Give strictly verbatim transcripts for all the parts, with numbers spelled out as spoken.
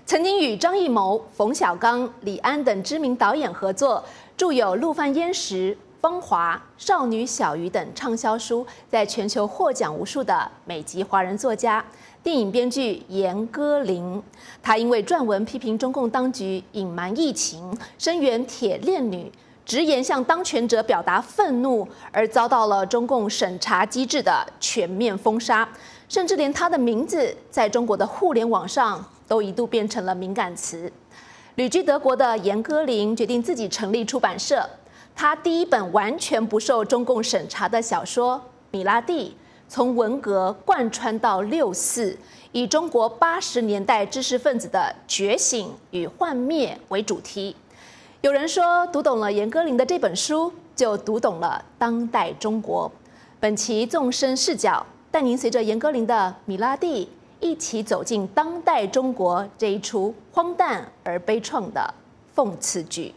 曾经与张艺谋、冯小刚、李安等知名导演合作，著有《陆犯焉识》《芳华》《少女小鱼》等畅销书，在全球获奖无数的美籍华人作家、电影编剧严歌苓。他因为撰文批评中共当局隐瞒疫情，声援铁链女，直言向当权者表达愤怒，而遭到了中共审查机制的全面封杀，甚至连他的名字在中国的互联网上都一度变成了敏感词。旅居德国的严歌苓决定自己成立出版社。他第一本完全不受中共审查的小说《米拉蒂》，从文革贯穿到六四，以中国八十年代知识分子的觉醒与幻灭为主题。有人说，读懂了严歌苓的这本书，就读懂了当代中国。本期纵深视角，带您随着严歌苓的《米拉蒂》一起走进当代中国这一出荒诞而悲怆的讽刺剧。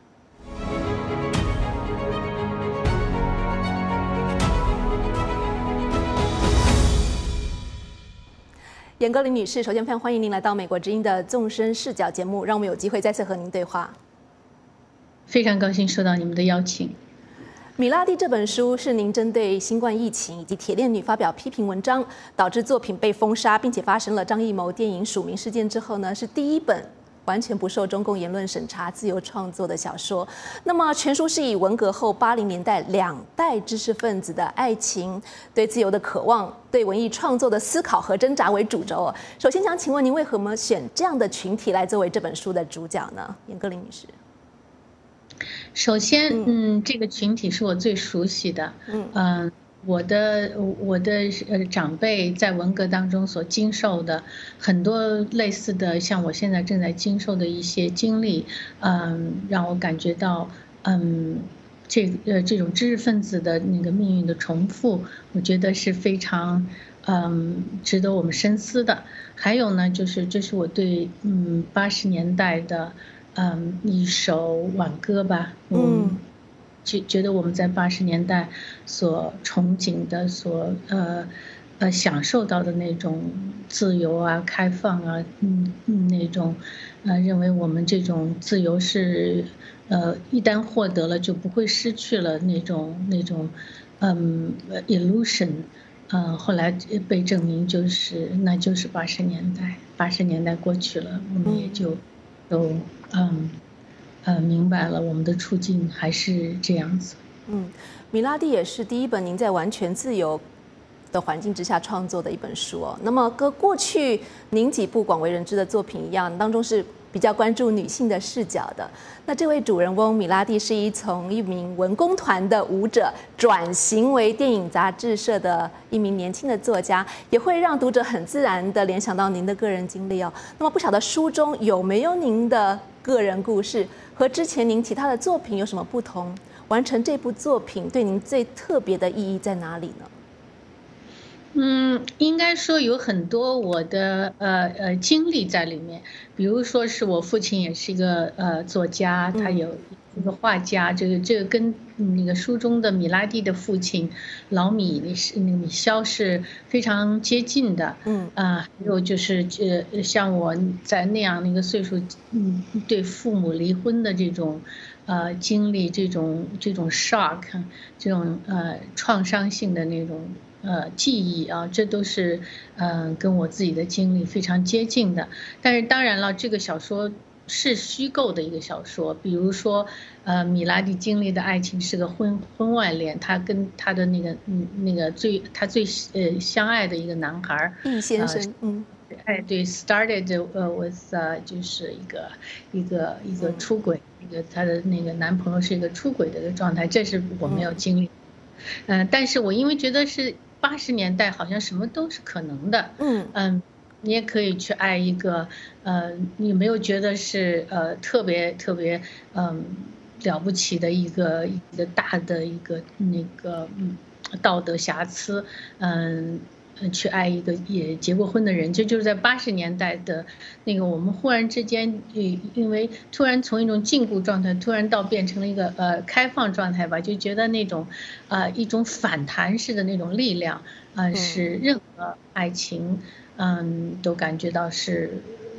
严歌苓女士，首先非常欢迎您来到美国之音的纵深视角节目，让我们有机会再次和您对话。 非常高兴受到你们的邀请。《 米拉蒂》这本书是您针对新冠疫情以及铁链女发表批评文章，导致作品被封杀，并且发生了张艺谋电影署名事件之后呢，是第一本完全不受中共言论审查、自由创作的小说。那么全书是以文革后八零年代两代知识分子的爱情、对自由的渴望、对文艺创作的思考和挣扎为主轴。首先想请问您，为何么选这样的群体来作为这本书的主角呢？严歌苓女士。 首先，嗯，这个群体是我最熟悉的，嗯、呃，我的我的呃长辈在文革当中所经受的很多类似的，像我现在正在经受的一些经历，嗯、呃，让我感觉到，嗯，这呃这种知识分子的那个命运的重复，我觉得是非常，嗯，值得我们深思的。还有呢，就是这是我对嗯八十年代的。嗯，一首挽歌吧，嗯，觉觉得我们在八十年代所憧憬的、所呃呃享受到的那种自由啊、开放啊，嗯嗯，那种呃认为我们这种自由是呃一旦获得了就不会失去了那种那种嗯 illusion， 呃后来被证明就是那就是八十年代，八十年代过去了，我们也就都。嗯，呃，明白了，我们的处境还是这样子。 嗯，米拉蒂也是第一本您在完全自由的环境之下创作的一本书哦。那么，跟过去您几部广为人知的作品一样，当中是比较关注女性的视角的。那这位主人翁米拉蒂是一从一名文工团的舞者转型为电影杂志社的一名年轻的作家，也会让读者很自然地联想到您的个人经历哦。那么不晓得书中有没有您的个人故事，和之前您其他的作品有什么不同？完成这部作品对您最特别的意义在哪里呢？ 嗯，应该说有很多我的呃呃经历在里面，比如说是我父亲也是一个呃作家，他有一个画家，这个这个跟那个书中的米拉蒂的父亲老米是那个米肖是非常接近的，嗯啊，还有就是呃像我在那样的一个岁数，嗯，对父母离婚的这种呃经历，这种这种 shock， 这种呃创伤性的那种。呃，记忆啊，这都是嗯、呃、跟我自己的经历非常接近的。但是当然了，这个小说是虚构的一个小说。比如说，呃，米拉蒂经历的爱情是个婚婚外恋，他跟他的那个嗯那个最他最呃相爱的一个男孩易先生，嗯， 哎对 ，started 呃 with 呃就是一个一个一个出轨，一个他的那个男朋友是一个出轨的一个状态，这是我没有经历。嗯、呃，但是我因为觉得是。八十年代好像什么都是可能的，嗯嗯，你也可以去爱一个，呃，你没有觉得是呃特别特别嗯了不起的一个一个大的一个那个嗯道德瑕疵，嗯。去爱一个也结过婚的人，这就是在八十年代的那个我们忽然之间，因为突然从一种禁锢状态，突然到变成了一个呃开放状态吧，就觉得那种呃一种反弹式的那种力量，呃，使任何爱情嗯都感觉到是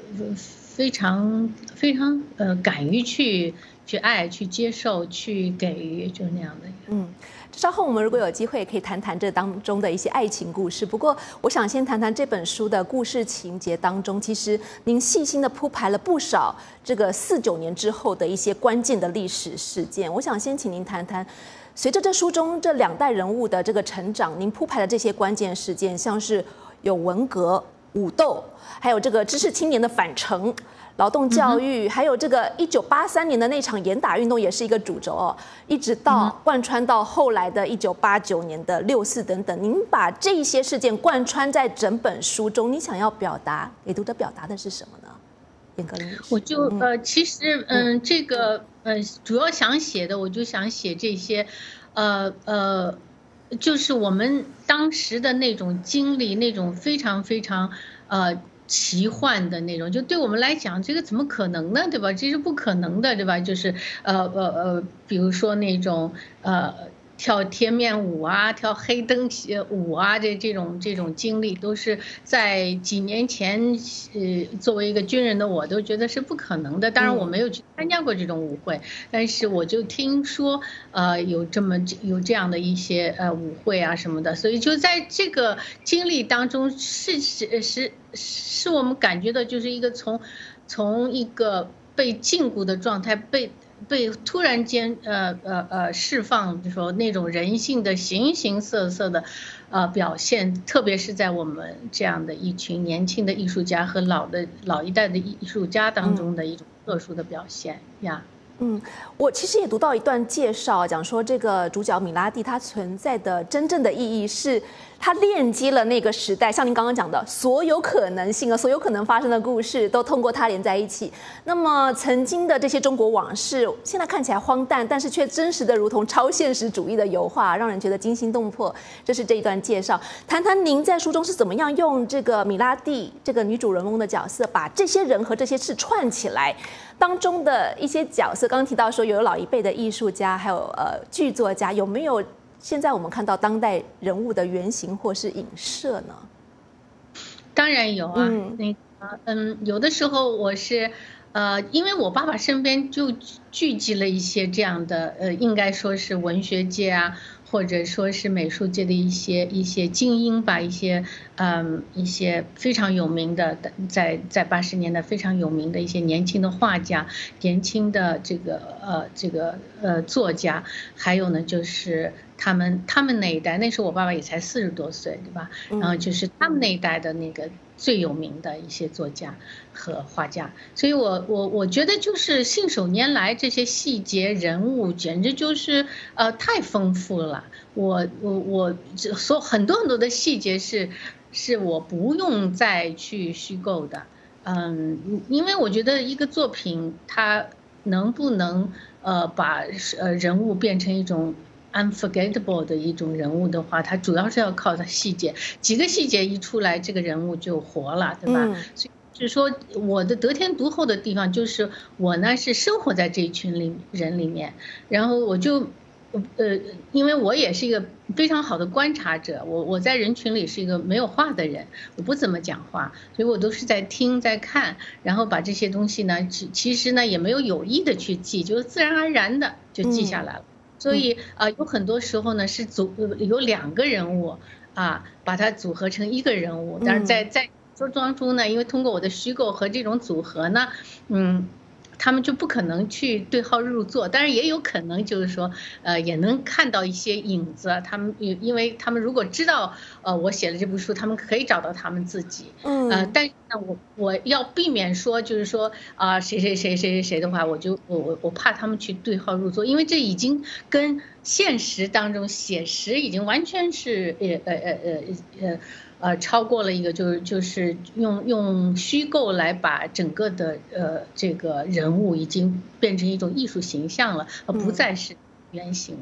非常非常呃敢于去去爱、去接受、去给予，就那样的。 嗯，稍后我们如果有机会，可以谈谈这当中的一些爱情故事。不过，我想先谈谈这本书的故事情节当中，其实您细心的铺排了不少这个四九年之后的一些关键的历史事件。我想先请您谈谈，随着这书中这两代人物的这个成长，您铺排的这些关键事件，像是有文革、武斗，还有这个知识青年的返城、劳动教育，还有这个一九八三年的那场严打运动也是一个主轴哦，一直到贯穿到后来的一九八九年的六四等等。您把这些事件贯穿在整本书中，你想要表达给读者表达的是什么呢？严歌苓女士， 我就呃，其实嗯，这个呃，主要想写的，我就想写这些，呃呃。就是我们当时的那种经历，那种非常非常呃奇幻的那种，就对我们来讲，这个怎么可能呢？对吧？这是不可能的，对吧？就是呃呃呃，比如说那种呃跳贴面舞啊，跳黑灯舞啊，这这种这种经历，都是在几年前，呃，作为一个军人的我都觉得是不可能的。当然我没有去参加过这种舞会，但是我就听说，呃，有这么有这样的一些呃舞会啊什么的，所以就在这个经历当中，是是是是我们感觉到就是一个从从一个被禁锢的状态被。被突然间呃呃呃释放，就说那种人性的形形色色的，呃表现，特别是在我们这样的一群年轻的艺术家和老的老一代的艺术家当中的一种特殊的表现呀。 嗯，我其实也读到一段介绍，讲说这个主角米拉蒂它存在的真正的意义是，它链接了那个时代，像您刚刚讲的，所有可能性啊，所有可能发生的故事都通过它连在一起。那么曾经的这些中国往事，现在看起来荒诞，但是却真实的如同超现实主义的油画，让人觉得惊心动魄。这是这一段介绍。谈谈您在书中是怎么样用这个米拉蒂这个女主人翁的角色，把这些人和这些事串起来。当中的一些角色，刚刚提到说有老一辈的艺术家，还有呃剧作家，有没有现在我们看到当代人物的原型或是影射呢？ 当然有啊，嗯那个嗯，有的时候我是呃，因为我爸爸身边就聚集了一些这样的呃，应该说是文学界啊。或者说是美术界的一些一些精英吧，一些嗯一些非常有名的，在在八十年代非常有名的一些年轻的画家，年轻的这个呃这个呃作家，还有呢就是他们他们那一代，那时候我爸爸也才四十多岁，对吧？然后就是他们那一代的那个最有名的一些作家和画家，所以我我我觉得就是信手拈来，这些细节人物简直就是呃太丰富了。我我我所很多很多的细节是是我不用再去虚构的，嗯，因为我觉得一个作品它能不能呃把呃人物变成一种unforgettable 的一种人物的话，它主要是要靠它细节，几个细节一出来，这个人物就活了，对吧？嗯、所以就是说，我的得天独厚的地方就是我呢是生活在这一群里人里面，然后我就。呃，因为我也是一个非常好的观察者，我我在人群里是一个没有话的人，我不怎么讲话，所以我都是在听在看，然后把这些东西呢，其实呢也没有有意的去记，就是自然而然的就记下来了。嗯、所以啊、呃，有很多时候呢是组有两个人物啊，把它组合成一个人物，但是在在说当中呢，因为通过我的虚构和这种组合呢，嗯。他们就不可能去对号入座，当然也有可能就是说，呃，也能看到一些影子。他们因为他们如果知道，呃，我写了这部书，他们可以找到他们自己。嗯。呃，但是呢，我我要避免说，就是说啊、呃，谁谁谁谁谁谁的话，我就我我我怕他们去对号入座，因为这已经跟现实当中写实已经完全是呃呃呃呃呃。呃，超过了一个就是就是用用虚构来把整个的呃这个人物已经变成一种艺术形象了，而不再是原型了。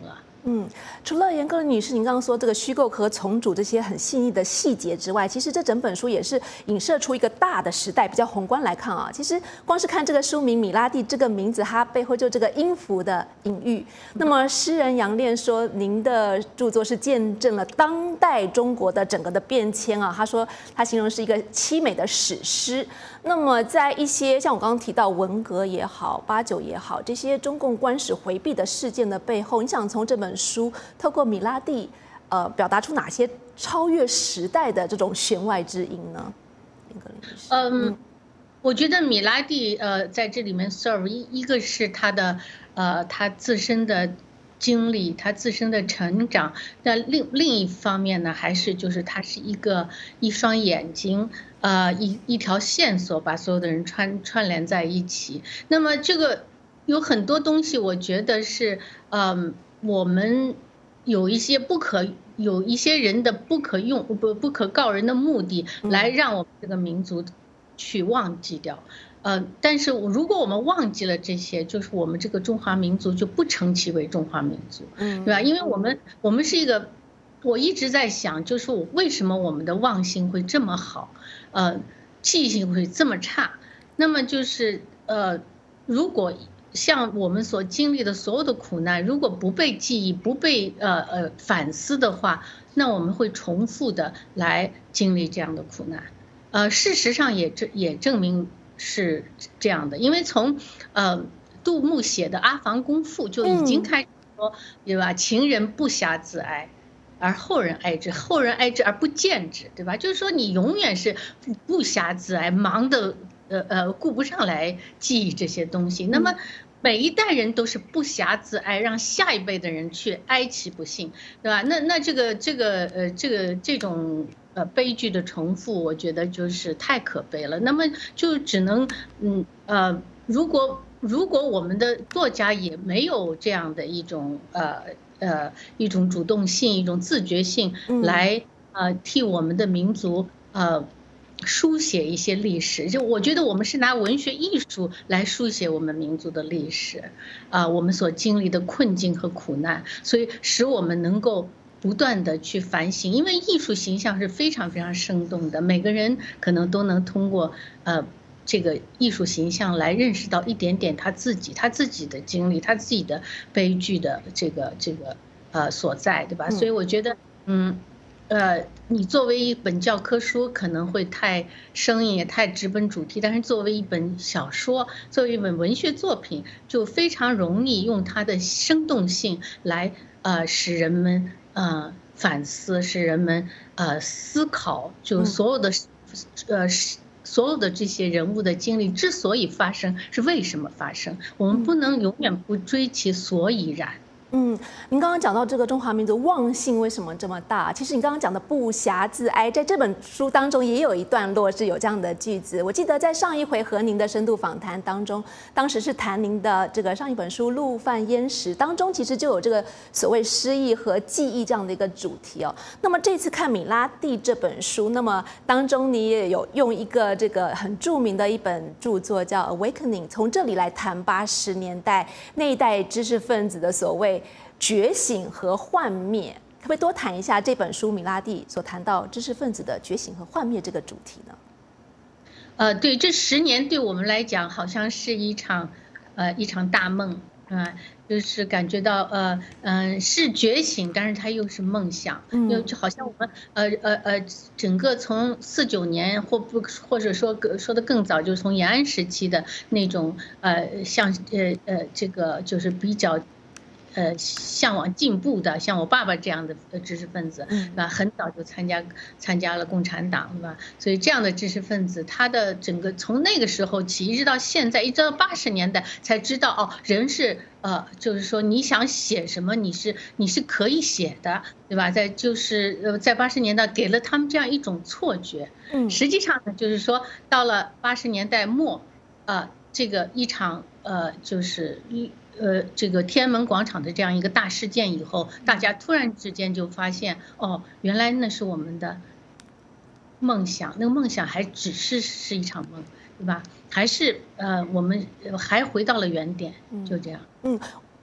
嗯，除了严歌苓女士您刚刚说这个虚构和重组这些很细腻的细节之外，其实这整本书也是影射出一个大的时代，比较宏观来看啊。其实光是看这个书名米拉蒂这个名字，它背后就这个音符的隐喻。那么诗人杨炼说，您的著作是见证了当代中国的整个的变迁啊。他说他形容是一个凄美的史诗。那么在一些像我刚刚提到文革也好、八九也好，这些中共官史回避的事件的背后，你想从这本书透过米拉蒂，呃，表达出哪些超越时代的这种弦外之音呢？ 嗯，嗯我觉得米拉蒂呃在这里面 serve 一一个是他的呃他自身的经历，他自身的成长。那另另一方面呢，还是就是他是一个一双眼睛。呃，一一条线索把所有的人串串联在一起。那么这个有很多东西，我觉得是，嗯，我们有一些不可有一些人的不可用不不可告人的目的，来让我们这个民族去忘记掉。呃，但是如果我们忘记了这些，就是我们这个中华民族就不称其为中华民族，对吧？因为我们我们是一个。我一直在想，就是我为什么我们的忘性会这么好，呃，记性会这么差？那么就是呃，如果像我们所经历的所有的苦难，如果不被记忆、不被呃呃反思的话，那我们会重复的来经历这样的苦难。呃，事实上也证也证明是这样的，因为从呃杜牧写的《阿房宫赋》就已经开始说，对吧？情人不暇自哀。而后人哀之，后人哀之而不见之，对吧？就是说你永远是不暇自哀，忙的呃呃顾不上来记忆这些东西。那么每一代人都是不暇自哀，让下一辈的人去哀其不幸，对吧？那那这个这个呃这个这种呃悲剧的重复，我觉得就是太可悲了。那么就只能嗯呃，如果如果我们的作家也没有这样的一种呃。呃，一种主动性，一种自觉性，来呃替我们的民族呃书写一些历史。就我觉得我们是拿文学艺术来书写我们民族的历史，啊、呃，我们所经历的困境和苦难，所以使我们能够不断的去反省。因为艺术形象是非常非常生动的，每个人可能都能通过呃。这个艺术形象来认识到一点点他自己他自己的经历，他自己的悲剧的这个这个呃所在，对吧？所以我觉得，嗯，呃，你作为一本教科书可能会太生硬也太直奔主题，但是作为一本小说，作为一本文学作品，就非常容易用它的生动性来呃使人们呃反思，使人们呃思考，就所有的呃。所有的这些人物的经历之所以发生，是为什么发生？我们不能永远不追其所以然。 嗯，您刚刚讲到这个中华民族忘性为什么这么大？其实你刚刚讲的不暇自哀，在这本书当中也有一段落是有这样的句子。我记得在上一回和您的深度访谈当中，当时是谈您的这个上一本书《陆犯焉识》当中，其实就有这个所谓失忆和记忆这样的一个主题哦。那么这次看米拉蒂这本书，那么当中你也有用一个这个很著名的一本著作叫《Awakening》，从这里来谈八十年代那一代知识分子的所谓觉醒和幻灭，可不可以多谈一下这本书米拉蒂所谈到知识分子的觉醒和幻灭这个主题呢？ 呃，对，这十年对我们来讲好像是一场呃一场大梦啊、呃，就是感觉到呃嗯、呃、是觉醒，但是它又是梦想，嗯，就就好像我们呃呃呃整个从四九年或不或者说说的更早，就是从延安时期的那种呃像呃呃这个就是比较。呃，向往进步的，像我爸爸这样的知识分子，是吧？很早就参加参加了共产党，是吧？所以这样的知识分子，他的整个从那个时候起，一直到现在，一直到八十年代，才知道哦，人是呃，就是说你想写什么，你是你是可以写的，对吧？在就是呃，在八十年代给了他们这样一种错觉，嗯，实际上呢，就是说到了八十年代末，呃，这个一场呃，就是一。呃，这个天安门广场的这样一个大事件以后，大家突然之间就发现，哦，原来那是我们的梦想，那个梦想还只是是一场梦，对吧？还是呃，我们还回到了原点，就这样。 嗯。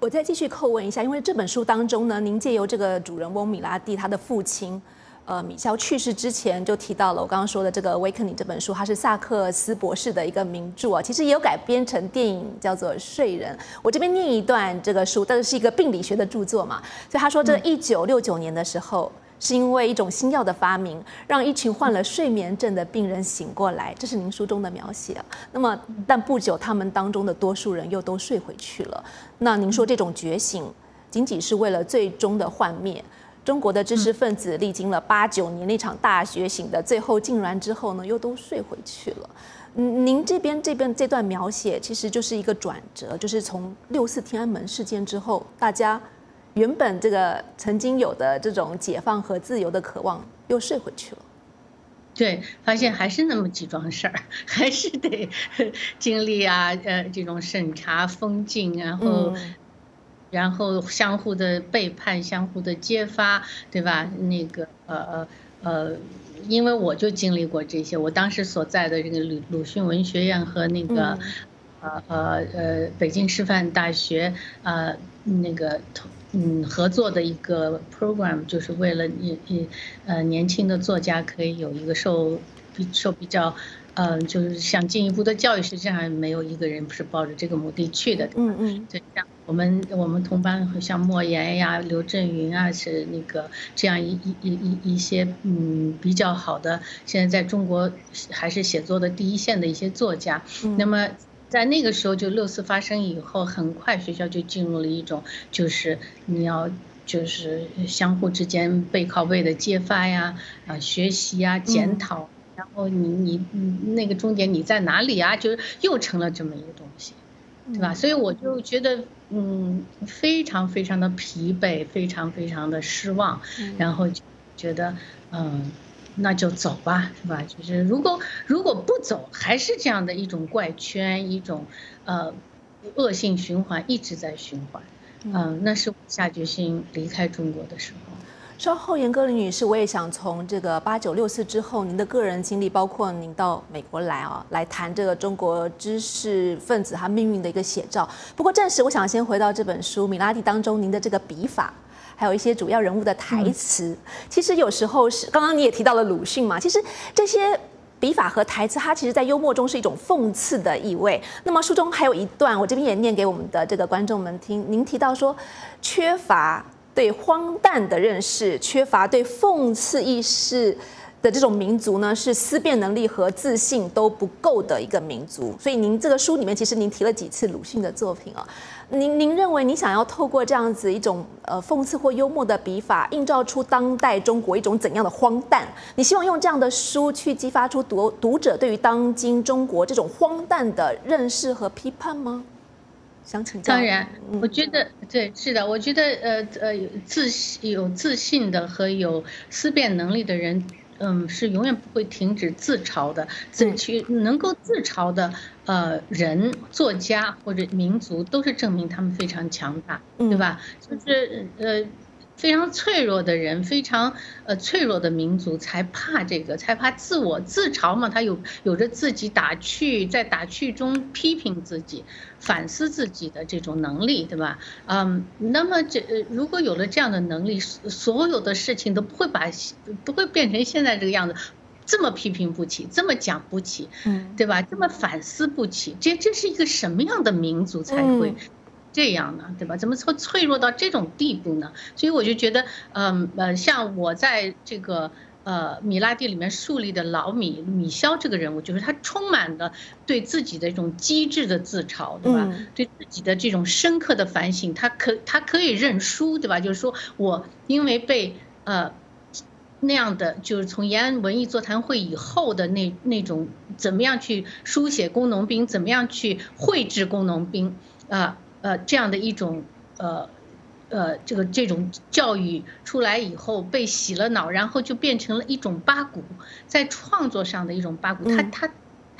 我再继续叩问一下，因为这本书当中呢，您借由这个主人翁米拉蒂他的父亲。呃，米肖去世之前就提到了我刚刚说的这个《Awakening》这本书，它是萨克斯博士的一个名著啊，其实也有改编成电影，叫做《睡人》。我这边念一段这个书，但是是一个病理学的著作嘛，所以他说，这一九六九年的时候，是因为一种新药的发明，让一群患了睡眠症的病人醒过来，这是您书中的描写啊。那么，但不久他们当中的多数人又都睡回去了。那您说这种觉醒，仅仅是为了最终的幻灭？中国的知识分子历经了八九年那场大觉醒的最后竟然之后呢，又都睡回去了。您这边这边这段描写其实就是一个转折，就是从六四天安门事件之后，大家原本这个曾经有的这种解放和自由的渴望又睡回去了。 对，发现还是那么几桩事儿，还是得经历啊，呃，这种审查、封禁，然后。嗯然后相互的背叛，相互的揭发，对吧？那个呃呃，因为我就经历过这些，我当时所在的这个鲁鲁迅文学院和那个、嗯、呃呃呃北京师范大学呃那个嗯合作的一个 program， 就是为了你你呃年轻的作家可以有一个受受比较。嗯，就是想进一步的教育，实际上没有一个人不是抱着这个目的去的，对吧？嗯嗯，对，像我们我们同班像莫言呀、刘震云啊，是那个这样一一一一一些嗯比较好的，现在在中国还是写作的第一线的一些作家。嗯、那么在那个时候，就六四发生以后，很快学校就进入了一种，就是你要。就是相互之间背靠背的揭发呀，啊，学习呀，检讨。嗯然后你你你那个终点你在哪里啊？就是又成了这么一个东西，对吧？所以我就觉得嗯非常非常的疲惫，非常非常的失望，然后就觉得嗯那就走吧，是吧？就是如果如果不走，还是这样的一种怪圈，一种呃恶性循环一直在循环，嗯，那是我下决心离开中国的时候。 稍后，严歌苓女士，我也想从这个八九六四之后您的个人经历，包括您到美国来啊，来谈这个中国知识分子他命运的一个写照。不过暂时我想先回到这本书《米拉蒂》当中您的这个笔法，还有一些主要人物的台词。嗯、其实有时候是刚刚你也提到了鲁迅嘛，其实这些笔法和台词，它其实在幽默中是一种讽刺的意味。那么书中还有一段，我这边也念给我们的这个观众们听。您提到说，缺乏对荒诞的认识，缺乏对讽刺意识的这种民族呢，是思辨能力和自信都不够的一个民族。所以您这个书里面，其实您提了几次鲁迅的作品啊。您您认为你想要透过这样子一种呃讽刺或幽默的笔法，映照出当代中国一种怎样的荒诞？你希望用这样的书去激发出读读者对于当今中国这种荒诞的认识和批判吗？想请教。 当然，我觉得对，是的，我觉得呃呃自有自信的和有思辨能力的人，嗯，是永远不会停止自嘲的。自去能够自嘲的呃人、作家或者民族，都是证明他们非常强大，对吧？就是呃。非常脆弱的人，非常呃脆弱的民族才怕这个，才怕自我自嘲嘛。他有有着自己打趣，在打趣中批评自己、反思自己的这种能力，对吧？嗯，那么这如果有了这样的能力，所有的事情都不会把不会变成现在这个样子。这么批评不起，这么讲不起，嗯，对吧？这么反思不起，这这是一个什么样的民族才会？这样呢，对吧？怎么会脆弱到这种地步呢？所以我就觉得，嗯呃，像我在这个呃米拉蒂里面树立的老米米肖这个人物，就是他充满了对自己的一种机智的自嘲，对吧？嗯、对自己的这种深刻的反省，他可他可以认输，对吧？就是说我因为被呃那样的，就是从延安文艺座谈会以后的那那种怎么样去书写工农兵，怎么样去绘制工农兵啊。呃呃，这样的一种呃呃这个这种教育出来以后被洗了脑，然后就变成了一种八股，在创作上的一种八股。他他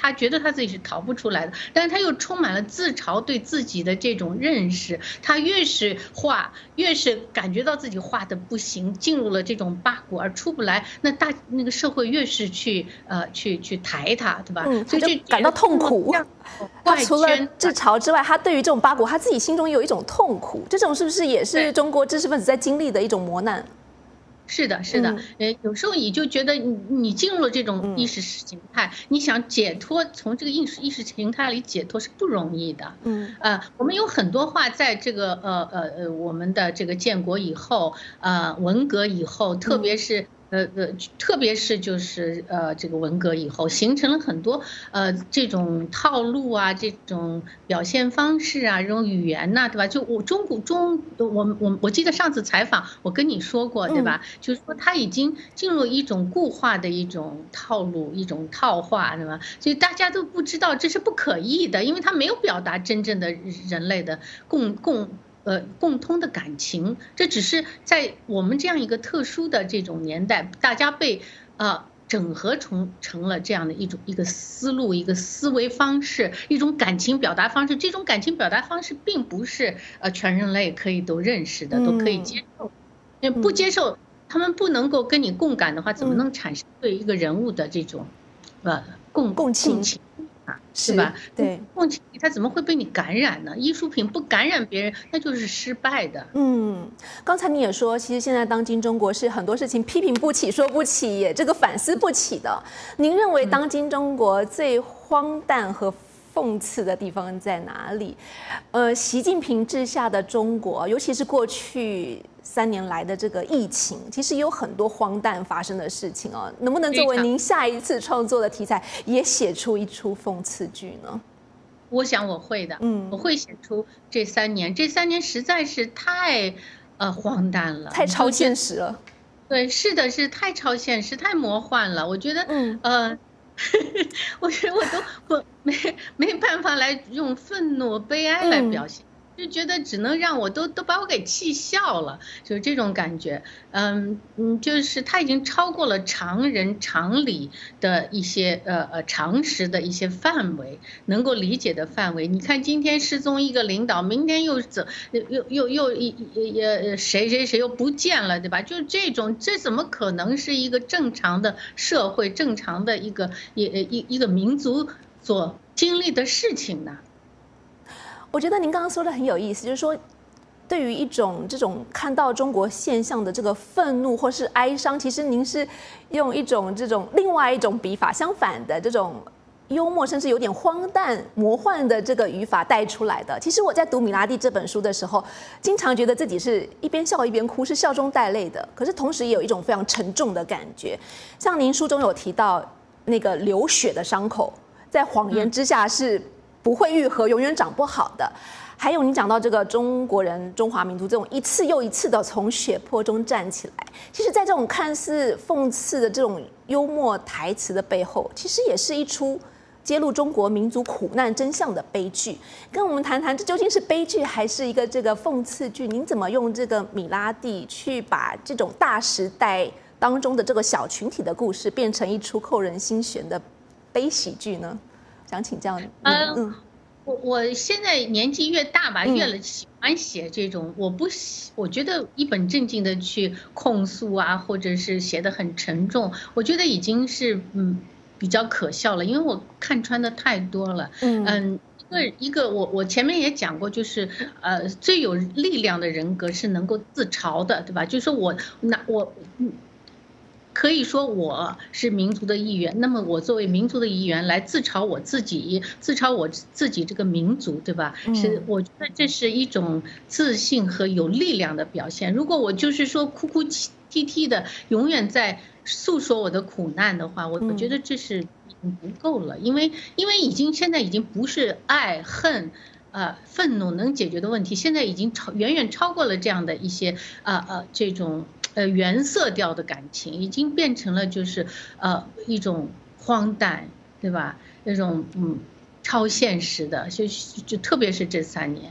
他觉得他自己是逃不出来的，但是他又充满了自嘲对自己的这种认识，他越是画，越是感觉到自己画的不行，进入了这种八股而出不来，那大那个社会越是去呃去去抬他，对吧？ 嗯，所以就感到痛苦。他除了自嘲之外，他对于这种八股，他自己心中也有一种痛苦。这种是不是也是中国知识分子在经历的一种磨难？ 是的，是的，呃，有时候你就觉得你你进入了这种意识形态，你想解脱，从这个意识意识形态里解脱是不容易的。嗯，呃，我们有很多话在这个呃呃呃我们的这个建国以后，呃，文革以后，特别是。呃呃，特别是就是呃，这个文革以后，形成了很多呃这种套路啊，这种表现方式啊，这种语言呐、啊，对吧？就我中古中，我我我记得上次采访我跟你说过，对吧？嗯、就是说他已经进入一种固化的一种套路，一种套话，对吧？所以大家都不知道这是不可逆的，因为他没有表达真正的人类的共共。呃，共通的感情，这只是在我们这样一个特殊的这种年代，大家被呃整合成成了这样的一种一个思路、一个思维方式、一种感情表达方式。这种感情表达方式并不是呃全人类可以都认识的，都可以接受。嗯、不接受，他们不能够跟你共感的话，怎么能产生对一个人物的这种呃共共情？ 共情是吧？ 对， 共情它怎么会被你感染呢？艺术品不感染别人，那就是失败的。 嗯，刚才你也说，其实现在当今中国是很多事情批评不起、说不起，也这个反思不起的。您认为当今中国最荒诞和讽刺的地方在哪里？呃，习近平治下的中国，尤其是过去三年来的这个疫情，其实也有很多荒诞发生的事情哦。能不能作为您下一次创作的题材，也写出一出讽刺剧呢？ 我想我会的，嗯，我会写出这三年，这三年实在是太呃荒诞了， 太超现实了。 对，是的，是太超现实，太魔幻了。我觉得，嗯呃。我觉得我都我没没办法来用愤怒、悲哀来表现，嗯、就觉得只能让我都都把我给气笑了，就是这种感觉。嗯嗯，就是他已经超过了常人常理的一些呃呃常识的一些范围，能够理解的范围。你看今天失踪一个领导，明天又怎又又又也也谁谁谁又不见了，对吧？就这种，这怎么可能是一个正常的社会、正常的一个一一一个民族所经历的事情呢？ 我觉得您刚刚说的很有意思，就是说，对于一种这种看到中国现象的这个愤怒或是哀伤，其实您是用一种这种另外一种笔法，相反的这种幽默，甚至有点荒诞、魔幻的这个语法带出来的。其实我在读米拉蒂这本书的时候，经常觉得自己是一边笑一边哭，是笑中带泪的。可是同时也有一种非常沉重的感觉。像您书中有提到那个流血的伤口，在谎言之下是不会愈合，永远长不好的。还有你讲到这个中国人、中华民族这种一次又一次的从血泊中站起来，其实，在这种看似讽刺的这种幽默台词的背后，其实也是一出揭露中国民族苦难真相的悲剧。跟我们谈谈，这究竟是悲剧还是一个这个讽刺剧？您怎么用这个米拉蒂去把这种大时代当中的这个小群体的故事，变成一出扣人心弦的悲喜剧呢？想请教你。 嗯嗯。我我现在年纪越大吧，越喜欢写这种，我不喜，我觉得一本正经的去控诉啊，或者是写得很沉重，我觉得已经是嗯比较可笑了，因为我看穿的太多了。嗯嗯，一个一个我我前面也讲过，就是呃最有力量的人格是能够自嘲的，对吧？就是我那我嗯。可以说我是民族的一员，那么我作为民族的一员来自嘲我自己，自嘲我自己这个民族，对吧？是，我觉得这是一种自信和有力量的表现。如果我就是说哭哭啼啼的，永远在诉说我的苦难的话，我我觉得这是已经不够了，因为因为已经现在已经不是爱恨。呃，愤怒能解决的问题，现在已经超远远超过了这样的一些呃呃这种呃原色调的感情，已经变成了就是呃一种荒诞，对吧？那种嗯超现实的，就就特别是这三年，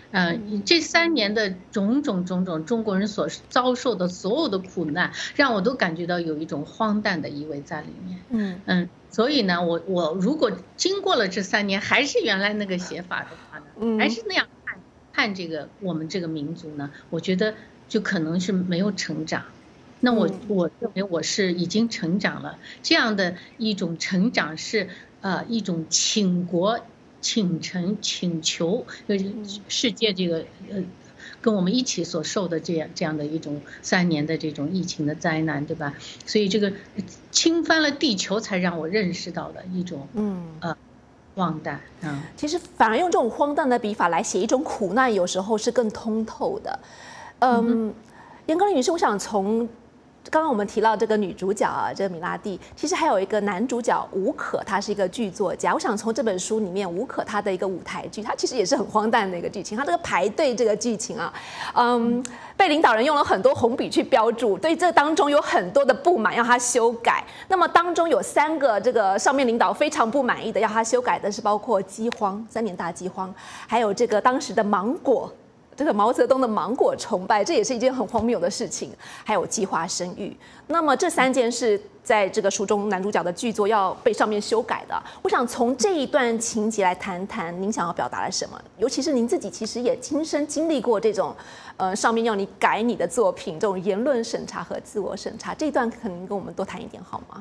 嗯，这三年的种种种种中国人所遭受的所有的苦难，让我都感觉到有一种荒诞的意味在里面。嗯嗯，所以呢，我我如果经过了这三年还是原来那个写法的话呢，还是那样看看这个我们这个民族呢，我觉得就可能是没有成长。那我我认为我是已经成长了，这样的一种成长是呃一种倾国。请臣请求，呃，世界这个呃，跟我们一起所受的这样这样的一种三年的这种疫情的灾难，对吧？所以这个侵翻了地球，才让我认识到的一种嗯呃荒诞啊。嗯、 其实反而用这种荒诞的笔法来写一种苦难，有时候是更通透的。嗯，严歌苓女士，我想从。刚刚我们提到这个女主角啊，这个米拉蒂，其实还有一个男主角吴可，他是一个剧作家。我想从这本书里面，吴可他的一个舞台剧，他其实也是很荒诞的一个剧情。他这个排队这个剧情啊，嗯，被领导人用了很多红笔去标注，对这当中有很多的不满，要他修改。那么当中有三个这个上面领导非常不满意的，要他修改的是包括饥荒，三年大饥荒，还有这个当时的芒果。这个毛泽东的芒果崇拜，这也是一件很荒谬的事情。还有计划生育，那么这三件事在这个书中男主角的剧作要被上面修改的。我想从这一段情节来谈谈您想要表达的什么，尤其是您自己其实也亲身经历过这种，呃，上面要你改你的作品这种言论审查和自我审查，这一段可能跟我们多谈一点好吗？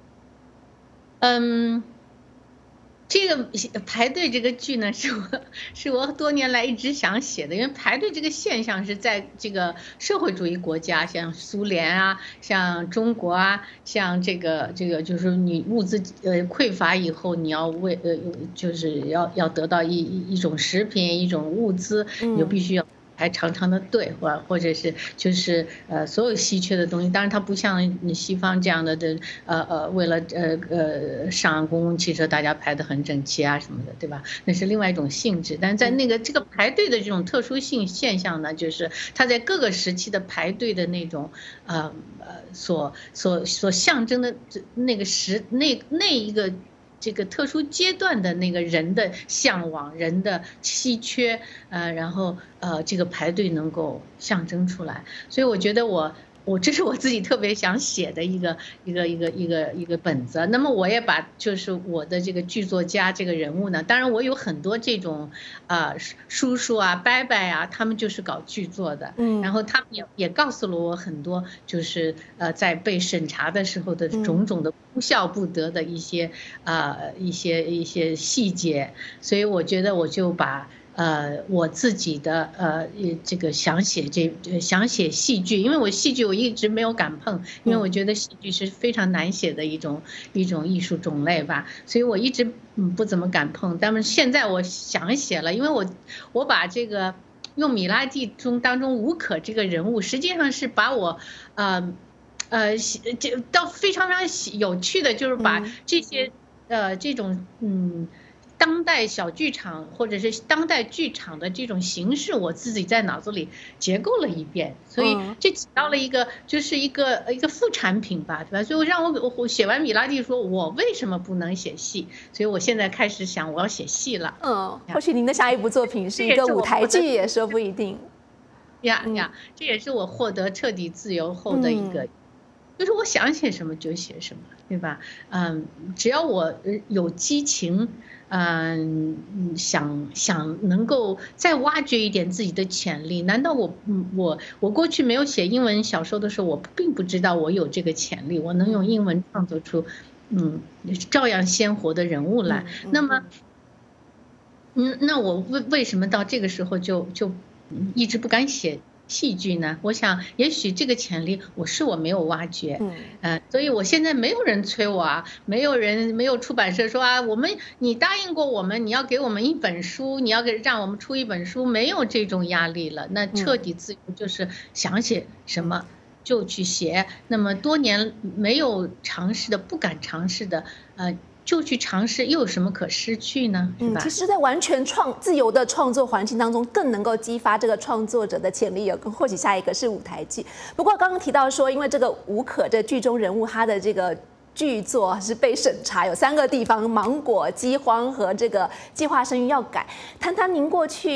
嗯。这个排队这个剧呢，是我是我多年来一直想写的，因为排队这个现象是在这个社会主义国家，像苏联啊，像中国啊，像这个这个就是你物资呃匮乏以后，你要为呃就是要要得到一一种食品一种物资，你就必须要排长长的队，或或者是就是呃所有稀缺的东西，当然它不像西方这样的的呃呃为了呃呃上公共汽车大家排得很整齐啊什么的，对吧？那是另外一种性质。但是在那个这个排队的这种特殊性现象呢，就是它在各个时期的排队的那种呃呃所所所象征的那个时那那一个。这个特殊阶段的那个人的向往，人的稀缺，呃，然后呃，这个排队能够象征出来，所以我觉得我我这是我自己特别想写的一个一个一个一个一个本子。那么我也把就是我的这个剧作家这个人物呢，当然我有很多这种啊、呃、叔叔啊、伯伯啊，他们就是搞剧作的，嗯，然后他们也也告诉了我很多，就是呃在被审查的时候的种种的哭笑不得的一些啊、呃、一些一些细节，所以我觉得我就把。呃，我自己的呃，这个想写这想写戏剧，因为我戏剧我一直没有敢碰，因为我觉得戏剧是非常难写的一种一种艺术种类吧，所以我一直嗯不怎么敢碰。但是现在我想写了，因为我我把这个用米拉蒂中当中吴可这个人物，实际上是把我呃呃这到非常非常有趣的，就是把这些呃这种嗯。当代小剧场或者是当代剧场的这种形式，我自己在脑子里结构了一遍，所以这起到了一个就是一个一个副产品吧，对吧？所以让我我写完米拉蒂说，我为什么不能写戏？所以我现在开始想我要写戏了。 嗯，或许您的下一部作品是一个舞台剧，也说不一定。 呀呀，这也是我获得彻底自由后的一个。嗯，就是我想写什么就写什么，对吧？嗯，只要我有激情，嗯，想想能够再挖掘一点自己的潜力。难道我，我我过去没有写英文小说的时候，我并不知道我有这个潜力，我能用英文创作出，嗯，照样鲜活的人物来。那么，嗯，那我为为什么到这个时候就就一直不敢写戏剧呢？我想也许这个潜力我是我没有挖掘，嗯，呃，所以我现在没有人催我啊，没有人没有出版社说啊，我们你答应过我们，你要给我们一本书，你要给让我们出一本书，没有这种压力了。那彻底自由就是想写什么就去写。那么多年没有尝试的，不敢尝试的，呃。就去尝试，又有什么可失去呢？是吧？ 嗯，其实，在完全创自由的创作环境当中，更能够激发这个创作者的潜力。或许下一个是舞台剧。不过刚刚提到说，因为这个吴可这剧中人物他的这个剧作是被审查，有三个地方：芒果、饥荒和这个计划生育要改。谈谈您过去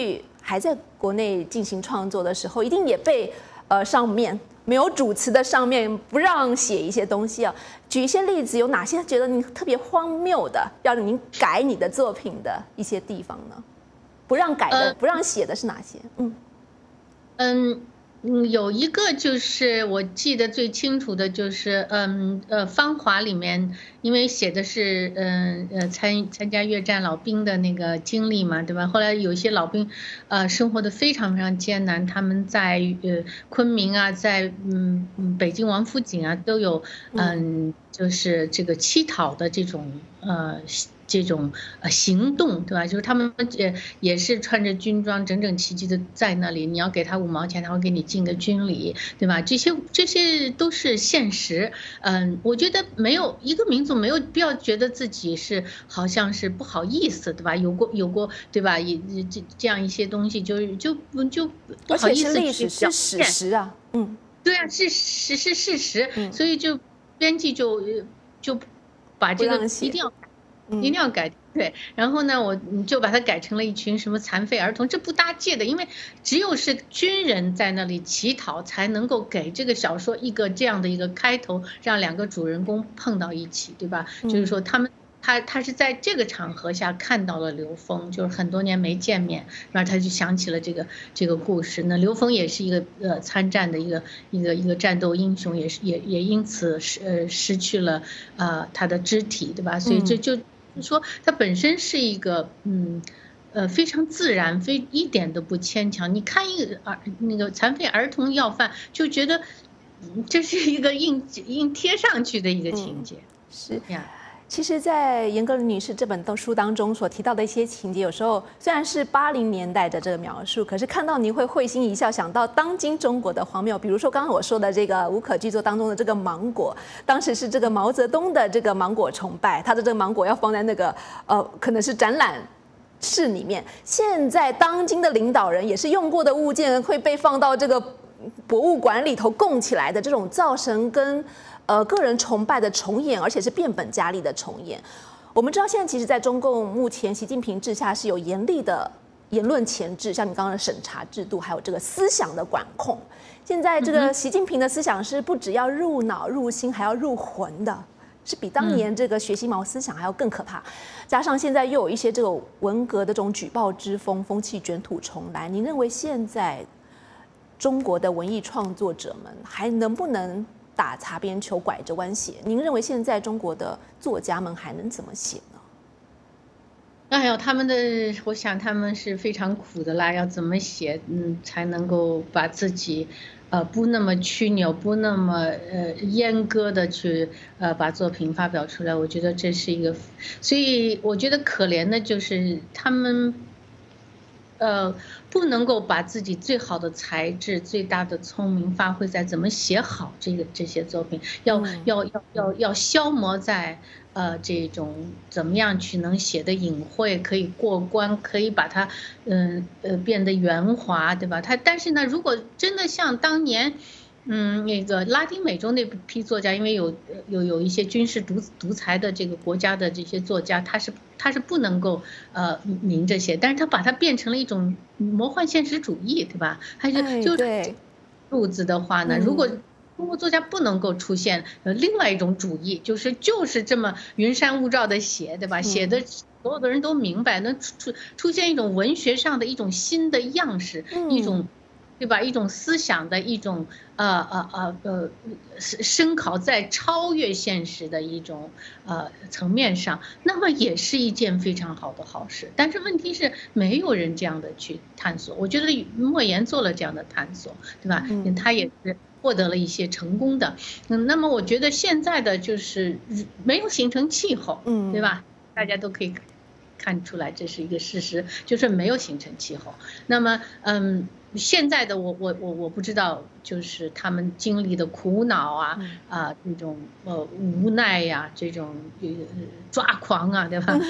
还在国内进行创作的时候，一定也被呃上面没有主词的上面不让写一些东西啊。举一些例子，有哪些觉得你特别荒谬的，要您改你的作品的一些地方呢？不让改的、呃、不让写的是哪些？嗯嗯。嗯，有一个就是我记得最清楚的，就是嗯呃，《芳华》里面，因为写的是嗯 呃, 呃参参加越战老兵的那个经历嘛，对吧？后来有些老兵，呃，生活的非常非常艰难，他们在呃昆明啊，在嗯嗯北京王府井啊，都有嗯就是这个乞讨的这种呃。这种呃行动，对吧？就是他们也也是穿着军装，整整齐齐的在那里。你要给他五毛钱，他会给你敬个军礼，对吧？这些这些都是现实。嗯，我觉得没有一个民族没有必要觉得自己是好像是不好意思，对吧？有过有过，对吧？也这这样一些东西就就就不好意思去表现。是史实啊，嗯， 对啊，是是是事实，嗯、所以就编辑就就把这个一定要。一定要改对，然后呢，我就把它改成了一群什么残废儿童，这不搭界的，因为只有是军人在那里乞讨，才能够给这个小说一个这样的一个开头，让两个主人公碰到一起，对吧？嗯、就是说他们他他是在这个场合下看到了刘峰，就是很多年没见面，然后他就想起了这个这个故事。那刘峰也是一个呃参战的一个一个一个战斗英雄，也是也也因此失呃失去了呃他的肢体，对吧？所以这就。说它本身是一个嗯呃非常自然，非一点都不牵强。你看一个儿那个残废儿童要饭，就觉得这是一个硬硬贴上去的一个情节。 嗯、是呀。其实，在严歌苓女士这本书当中所提到的一些情节，有时候虽然是八零年代的这个描述，可是看到您会会心一笑，想到当今中国的荒谬。比如说刚刚我说的这个无可剧作当中的这个芒果，当时是这个毛泽东的这个芒果崇拜，他的这个芒果要放在那个呃可能是展览室里面。现在当今的领导人也是用过的物件会被放到这个博物馆里头供起来的，这种造神跟呃，个人崇拜的重演，而且是变本加厉的重演。我们知道，现在其实在中共目前习近平治下是有严厉的言论钳制，像你刚刚的审查制度，还有这个思想的管控。现在这个习近平的思想是不只要入脑入心，还要入魂的，是比当年这个学习毛思想还要更可怕。加上现在又有一些这个文革的这种举报之风，风气卷土重来。您认为现在中国的文艺创作者们还能不能打擦边球拐着弯写？您认为现在中国的作家们还能怎么写呢？ 哎呦，他们的，我想他们是非常苦的啦，要怎么写，嗯，才能够把自己，呃，不那么曲扭，不那么呃阉割的去呃把作品发表出来。我觉得这是一个，所以我觉得可怜的就是他们。呃，不能够把自己最好的才智、最大的聪明发挥在怎么写好这个这些作品，要要要要要消磨在呃这种怎么样去能写得隐晦，可以过关，可以把它嗯 呃, 呃变得圆滑，对吧？他但是呢，如果真的像当年。嗯，那个拉丁美洲那批作家，因为有有有一些军事独独裁的这个国家的这些作家，他是他是不能够呃明着写，但是他把它变成了一种魔幻现实主义，对吧？还是就是路子的话呢，如果中国作家不能够出现呃另外一种主义，就是就是这么云山雾罩的写，对吧？写的所有的人都明白，能出出现一种文学上的一种新的样式，一种。对吧？一种思想的一种呃呃呃呃深考在超越现实的一种呃层面上，那么也是一件非常好的好事。但是问题是没有人这样的去探索。我觉得莫言做了这样的探索，对吧？嗯、他也是获得了一些成功的。嗯，那么我觉得现在的就是没有形成气候，嗯，对吧？大家都可以看出来这是一个事实，就是没有形成气候。那么，嗯。现在的我我我我不知道，就是他们经历的苦恼啊啊、呃、这种呃无奈呀、啊，这种呃抓狂啊，对吧？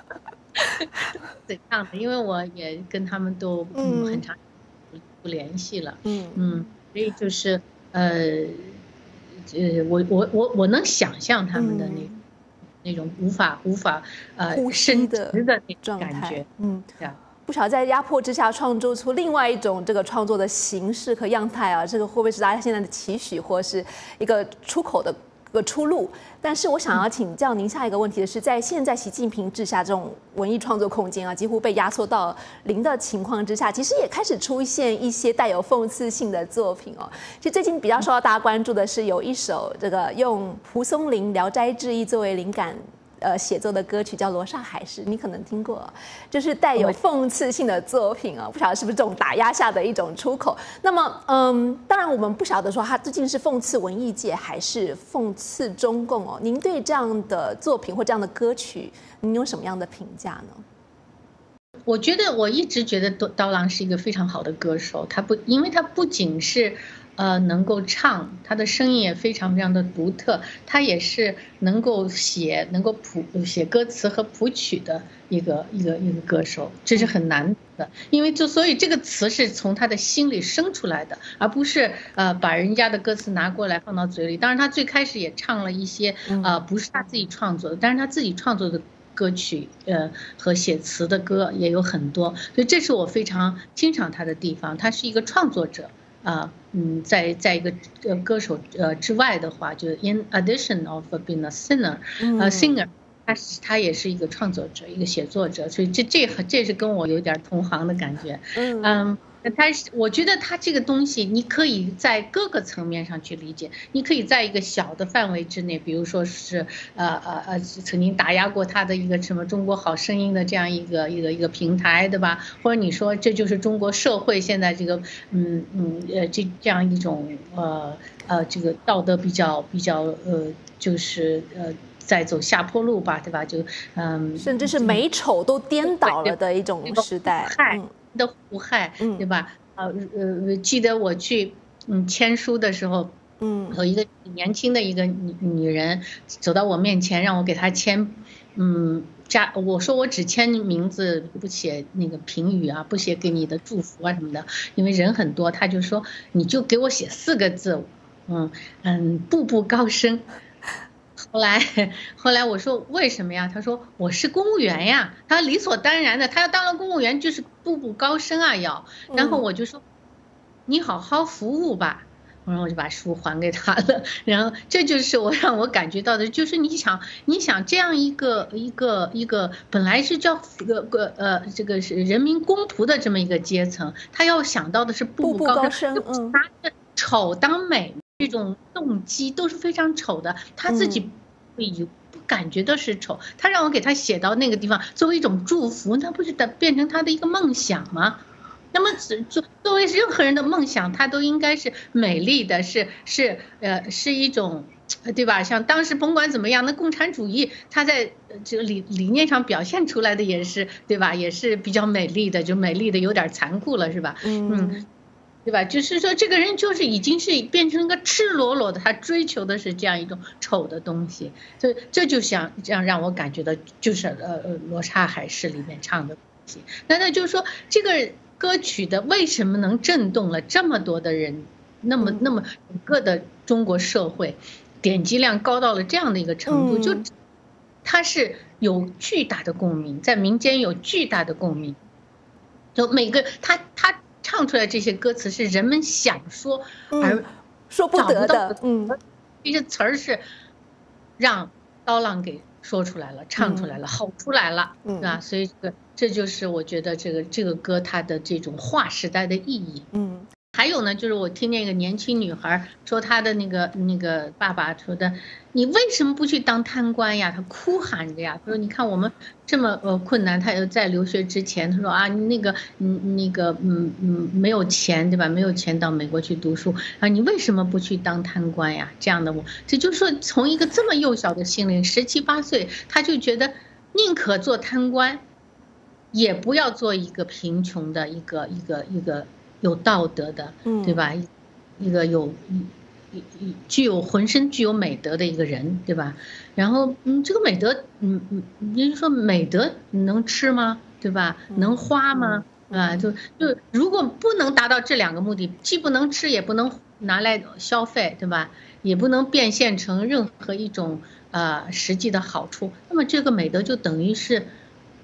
怎样的？因为我也跟他们都嗯很长不不联系了，嗯嗯，所以就是呃呃我我我我能想象他们的那、嗯、那种无法无法呃升值的那种感觉， 嗯， 不晓得在压迫之下创作出另外一种这个创作的形式和样态啊，这个会不会是大家现在的期许，或是一个出口的一个出路？但是我想要请教您下一个问题的是，在现在习近平治下这种文艺创作空间啊，几乎被压缩到零的情况之下，其实也开始出现一些带有讽刺性的作品哦。其实最近比较受到大家关注的是，有一首这个用蒲松龄《聊斋志异》作为灵感。呃，写作的歌曲叫《罗刹海市》，你可能听过，就是带有讽刺性的作品啊，不晓得是不是这种打压下的一种出口。那么，嗯，当然我们不晓得说它究竟是讽刺文艺界还是讽刺中共哦。您对这样的作品或这样的歌曲，您有什么样的评价呢？ 我觉得我一直觉得刀郎是一个非常好的歌手，他不，因为他不仅是。呃，能够唱，他的声音也非常非常的独特，他也是能够写、能够谱写歌词和谱曲的一个一个一个歌手，这是很难的。因为就所以这个词是从他的心里生出来的，而不是呃把人家的歌词拿过来放到嘴里。当然，他最开始也唱了一些呃不是他自己创作的，但是他自己创作的歌曲，呃和写词的歌也有很多，所以这是我非常欣赏他的地方，他是一个创作者。啊，嗯，在在一个呃歌手呃之外的话，就 in addition of being a singer， 呃 singer， 他他也是一个创作者，一个写作者，所以这这这是跟我有点同行的感觉，嗯。但是我觉得他这个东西，你可以在各个层面上去理解。你可以在一个小的范围之内，比如说是呃呃呃，曾经打压过他的一个什么中国好声音的这样一个一个一个平台，对吧？或者你说这就是中国社会现在这个嗯嗯呃这这样一种呃呃这个道德比较比较呃就是呃在走下坡路吧，对吧？就嗯， 甚至是美丑都颠倒了的一种时代。 嗯的祸害，对吧？呃呃，记得我去嗯签书的时候，嗯，有一个年轻的一个女女人走到我面前，让我给她签，嗯，加我说我只签名字，不写那个评语啊，不写给你的祝福啊什么的，因为人很多，她就说你就给我写四个字，嗯嗯，步步高升。后来，后来我说为什么呀？他说我是公务员呀，他理所当然的，他要当了公务员就是步步高升啊要。然后我就说，你好好服务吧。然后我就把书还给他了。然后这就是我让我感觉到的，就是你想，你想这样一个一个一个本来是叫个个呃这个是人民公仆的这么一个阶层，他要想到的是步步高升，嗯，拿着丑当美。这种动机都是非常丑的，他自己不感觉到是丑，他让我给他写到那个地方作为一种祝福，那不是的变成他的一个梦想吗？那么作作为任何人的梦想，他都应该是美丽的，是是呃是一种，对吧？像当时甭管怎么样，那共产主义它在这个理理念上表现出来的也是，对吧？也是比较美丽的，就美丽的有点残酷了，是吧？嗯。对吧？就是说，这个人就是已经是变成一个赤裸裸的，他追求的是这样一种丑的东西，所以这就像这样让我感觉到，就是呃呃《罗刹海市》里面唱的东西。那那就是说，这个歌曲的为什么能震动了这么多的人，那么那么整个的中国社会，点击量高到了这样的一个程度，就它是有巨大的共鸣，在民间有巨大的共鸣，就每个他他。唱出来这些歌词是人们想说而说不得的，嗯， 这些词儿是让刀郎给说出来了，唱出来了，吼出来了，是吧？所以这个这就是我觉得这个这个歌它的这种划时代的意义，嗯。还有呢，就是我听那个年轻女孩说，她的那个那个爸爸说的，你为什么不去当贪官呀？她哭喊着呀，她说你看我们这么呃困难，她又在留学之前，她说啊，你那个嗯那个嗯嗯没有钱对吧？没有钱到美国去读书啊，你为什么不去当贪官呀？这样的我，这就是说从一个这么幼小的心灵，十七八岁，他就觉得宁可做贪官，也不要做一个贫穷的一个一个一个。有道德的，对吧？一个有具有浑身具有美德的一个人，对吧？然后，嗯，这个美德，嗯嗯，您说美德能吃吗？对吧？能花吗？啊，就就如果不能达到这两个目的，既不能吃，也不能拿来消费，对吧？也不能变现成任何一种呃实际的好处，那么这个美德就等于是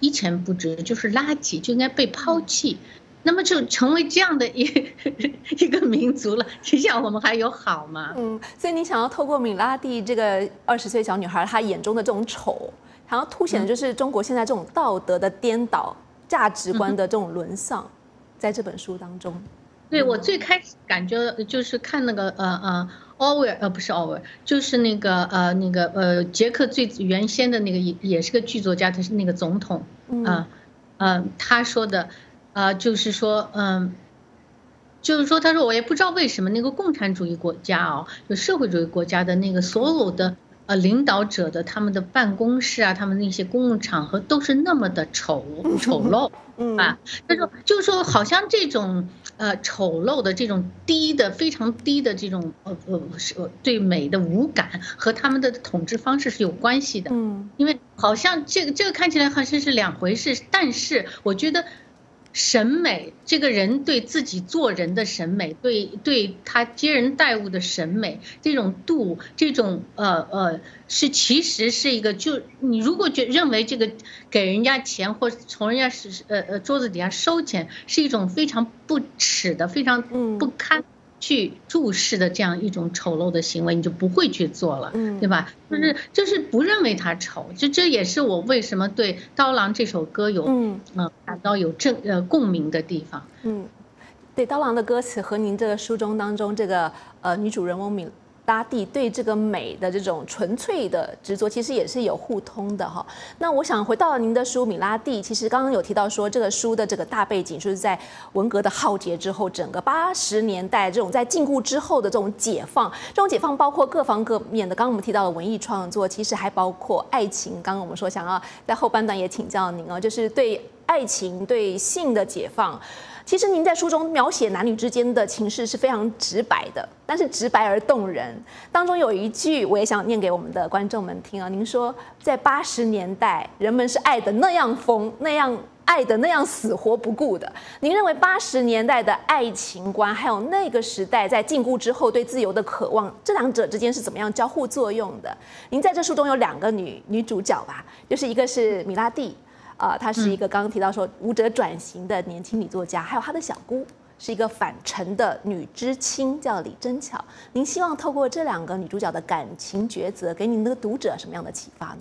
一钱不值，就是垃圾，就应该被抛弃。那么就成为这样的一一个民族了，你想我们还有好吗？ 嗯，所以你想要透过米拉蒂这个二十岁小女孩，她眼中的这种丑，想要凸显的就是中国现在这种道德的颠倒、价值观的这种沦丧，在这本书当中。 对，我最开始感觉就是看那个呃呃奥威尔呃不是奥威尔，就是那个呃那个呃捷克最原先的那个也也是个剧作家，他是那个总统啊呃, 呃他说的。呃，就是说，嗯，就是说，他说我也不知道为什么那个共产主义国家啊，就社会主义国家的那个所有的呃领导者的他们的办公室啊，他们那些公共场合都是那么的丑丑陋啊。他说，就是说，好像这种呃丑陋的这种低的非常低的这种呃呃对美的无感和他们的统治方式是有关系的。嗯，因为好像这个这个看起来好像是两回事，但是我觉得。审美，这个人对自己做人的审美，对对他接人待物的审美，这种度，这种呃呃，是其实是一个，就你如果觉认为这个给人家钱或从人家是呃呃桌子底下收钱是一种非常不耻的、非常不堪去注视的这样一种丑陋的行为，你就不会去做了，对吧？就是就是不认为他丑，就这也是我为什么对《刀郎》这首歌有嗯呃感到有正呃共鸣的地方。嗯， 对，《刀郎》的歌词和您这个书中当中这个呃女主人翁米拉蒂对这个美的这种纯粹的执着，其实也是有互通的哈。那我想回到您的书《米拉蒂》，其实刚刚有提到说，这个书的这个大背景就是在文革的浩劫之后，整个八十年代这种在禁锢之后的这种解放，这种解放包括各方各面的。刚刚我们提到的文艺创作，其实还包括爱情。刚刚我们说想要在后半段也请教您哦，就是对爱情、对性的解放。其实您在书中描写男女之间的情势是非常直白的，但是直白而动人。当中有一句我也想念给我们的观众们听啊，您说在八十年代，人们是爱的那样疯，那样爱的那样死活不顾的。您认为八十年代的爱情观，还有那个时代在禁锢之后对自由的渴望，这两者之间是怎么样交互作用的？您在这书中有两个女女主角吧，就是一个是米拉蒂。呃，她是一个刚刚提到说舞者转型的年轻女作家，还有她的小姑是一个反陈的女知青，叫李贞巧。您希望透过这两个女主角的感情抉择，给您的读者什么样的启发呢？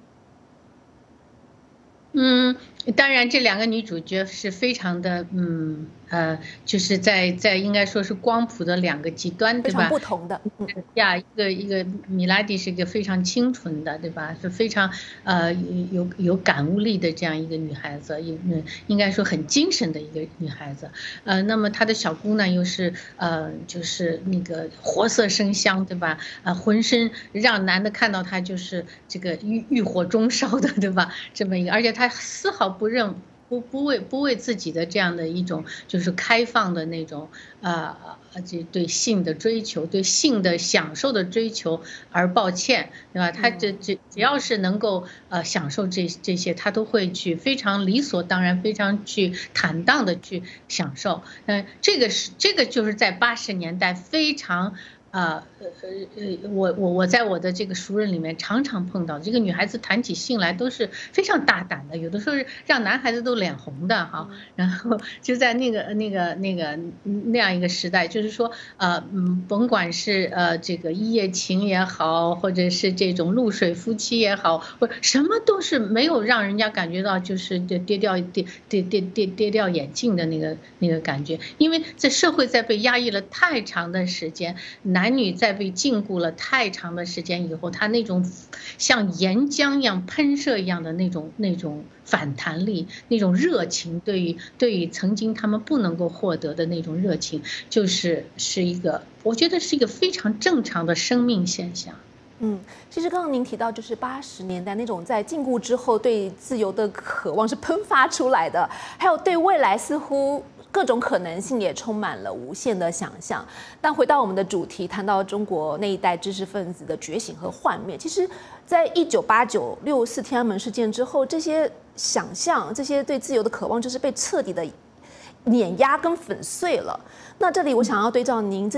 嗯，当然，这两个女主角是非常的，嗯呃，就是在在应该说是光谱的两个极端，对吧？ 非常不同的。 嗯呀，一个一个米拉蒂是一个非常清纯的，对吧？是非常呃有有感悟力的这样一个女孩子，应应该说很精神的一个女孩子。呃，那么她的小姑呢，又是呃就是那个活色生香，对吧？呃，浑身让男的看到她就是这个欲欲火中烧的，对吧？这么一个，而且她丝毫不认。不不为不为自己的这样的一种就是开放的那种呃这对性的追求，对性的享受的追求而抱歉，对吧？他这这只要是能够呃享受这这些，他都会去非常理所当然、非常去坦荡的去享受。嗯，这个是这个就是在八十年代非常。啊呃呃我我我在我的这个熟人里面常常碰到这个女孩子谈起性来都是非常大胆的，有的时候让男孩子都脸红的哈。然后就在那个那个那个那样一个时代，就是说呃嗯，甭管是呃这个一夜情也好，或者是这种露水夫妻也好，或什么都是没有让人家感觉到就是跌跌掉跌跌跌跌跌掉眼镜的那个那个感觉，因为这社会在被压抑了太长的时间。男女在被禁锢了太长的时间以后，他那种像岩浆一样喷射一样的那种那种反弹力，那种热情，对于对于曾经他们不能够获得的那种热情，就是是一个，我觉得是一个非常正常的生命现象。 嗯，其实刚刚您提到，就是八十年代那种在禁锢之后对自由的渴望是喷发出来的，还有对未来似乎。各种可能性也充满了无限的想象。但回到我们的主题，谈到中国那一代知识分子的觉醒和幻灭，其实，在一九八九六四天安门事件之后，这些想象、这些对自由的渴望，就是被彻底的碾压跟粉碎了。那这里我想要对照您自己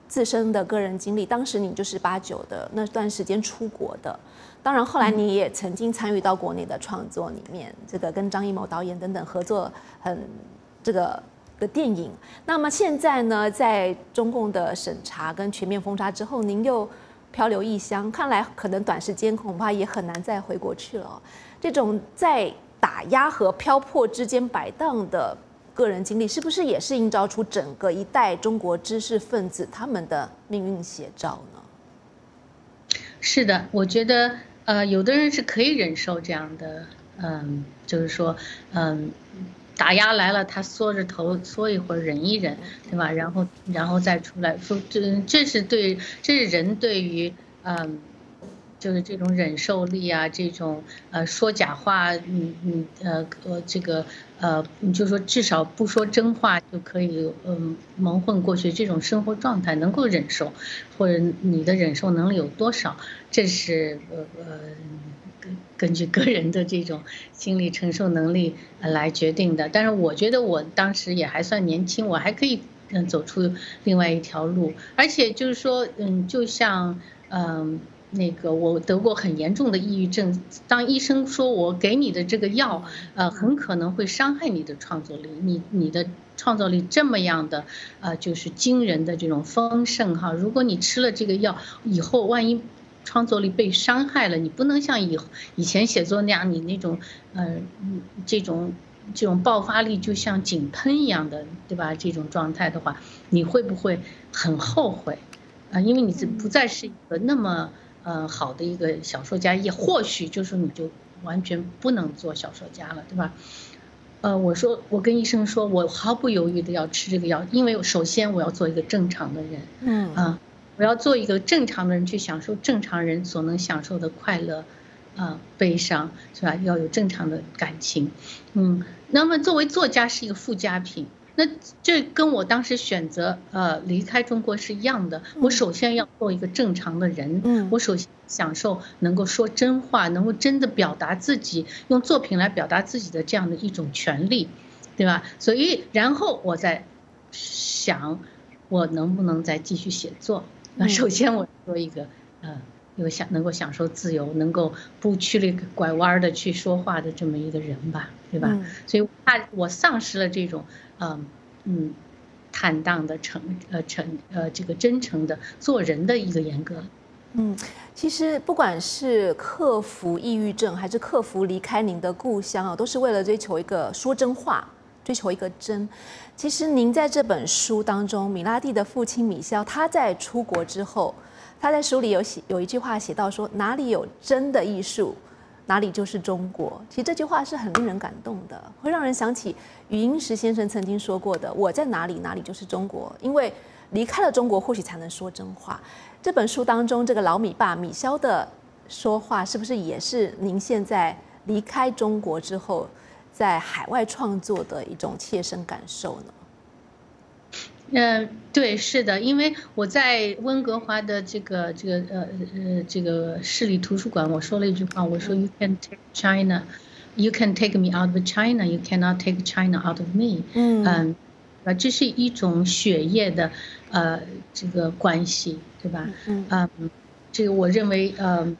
自身的个人经历，当时你就是八九的那段时间出国的，当然后来你也曾经参与到国内的创作里面，这个跟张艺谋导演等等合作很这个的电影。那么现在呢，在中共的审查跟全面封杀之后，您又漂流异乡，看来可能短时间恐怕也很难再回国去了。这种在打压和漂泊之间摆荡的个人经历，是不是也是映照出整个一代中国知识分子他们的命运写照呢？ 是的，我觉得呃，有的人是可以忍受这样的，嗯，就是说，嗯，打压来了，他缩着头缩一会儿，忍一忍，对吧？然后然后再出来说，这这是对，这是人对于嗯。就是这种忍受力啊，这种呃说假话，嗯嗯呃呃这个呃，你就说至少不说真话就可以嗯蒙混过去，这种生活状态能够忍受，或者你的忍受能力有多少，这是呃呃根根据个人的这种心理承受能力来决定的。但是我觉得我当时也还算年轻，我还可以嗯走出另外一条路，而且就是说嗯就像嗯。那个我得过很严重的抑郁症，当医生说我给你的这个药，呃，很可能会伤害你的创作力，你你的创造力这么样的，呃，就是惊人的这种丰盛哈，如果你吃了这个药以后，万一创作力被伤害了，你不能像以以前写作那样，你那种呃这种这种爆发力就像井喷一样的，对吧？这种状态的话，你会不会很后悔啊？因为你不再是一个那么。呃，好的一个小说家，也或许就是你就完全不能做小说家了，对吧？呃，我说我跟医生说，我毫不犹豫的要吃这个药，因为首先我要做一个正常的人，嗯啊、呃，我要做一个正常的人去享受正常人所能享受的快乐，啊、呃，悲伤是吧？要有正常的感情，嗯，那么作为作家是一个附加品。那这跟我当时选择呃离开中国是一样的。我首先要做一个正常的人，嗯，我首先享受能够说真话，能够真的表达自己，用作品来表达自己的这样的一种权利，对吧？所以然后我再想，我能不能再继续写作？那首先我做一个呃有享能够享受自由，能够不曲里拐弯的去说话的这么一个人吧，对吧？嗯、所以怕我丧失了这种。嗯嗯，坦荡的诚呃诚呃这个真诚的做人的一个严格。 嗯，其实不管是克服抑郁症，还是克服离开您的故乡啊，都是为了追求一个说真话，追求一个真。其实您在这本书当中，米拉蒂的父亲米肖，他在出国之后，他在书里有写有一句话写到说，哪里有真的艺术，哪里就是中国。其实这句话是很令人感动的，会让人想起余英时先生曾经说过的：“我在哪里，哪里就是中国。”因为离开了中国，或许才能说真话。这本书当中，这个老米爸米肖的说话，是不是也是您现在离开中国之后，在海外创作的一种切身感受呢？ 嗯，对，是的，因为我在温哥华的这个这个呃呃这个市立图书馆，我说了一句话，我说 "You can take China, you can take me out of China, you cannot take China out of me." 嗯，啊，这是一种血液的呃这个关系，对吧？嗯嗯，这个我认为呃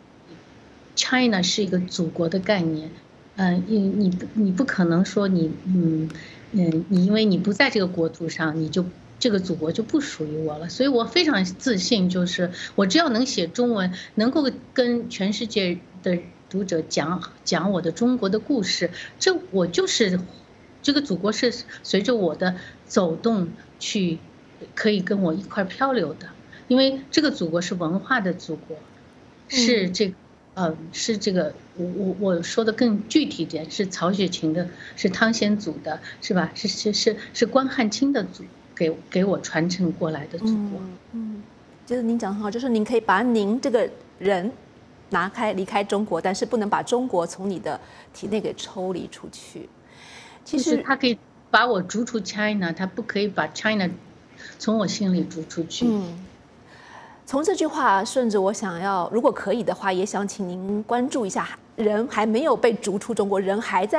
，China 是一个祖国的概念，嗯、呃，你你你不可能说你嗯嗯，你因为你不在这个国土上，你就。这个祖国就不属于我了，所以我非常自信，就是我只要能写中文，能够跟全世界的读者讲讲我的中国的故事，这我就是这个祖国是随着我的走动去可以跟我一块漂流的，因为这个祖国是文化的祖国，是这个呃是这个我我我说的更具体点，是曹雪芹的，是汤显祖的，是吧？是是是是关汉卿的祖。给给我传承过来的祖国，嗯， 嗯，就是您讲得很好，就是您可以把您这个人拿开离开中国，但是不能把中国从你的体内给抽离出去。 其实他可以把我逐出 China， 他不可以把 China 从我心里逐出去。 嗯，从这句话顺着我想要，如果可以的话，也想请您关注一下，人还没有被逐出中国，人还在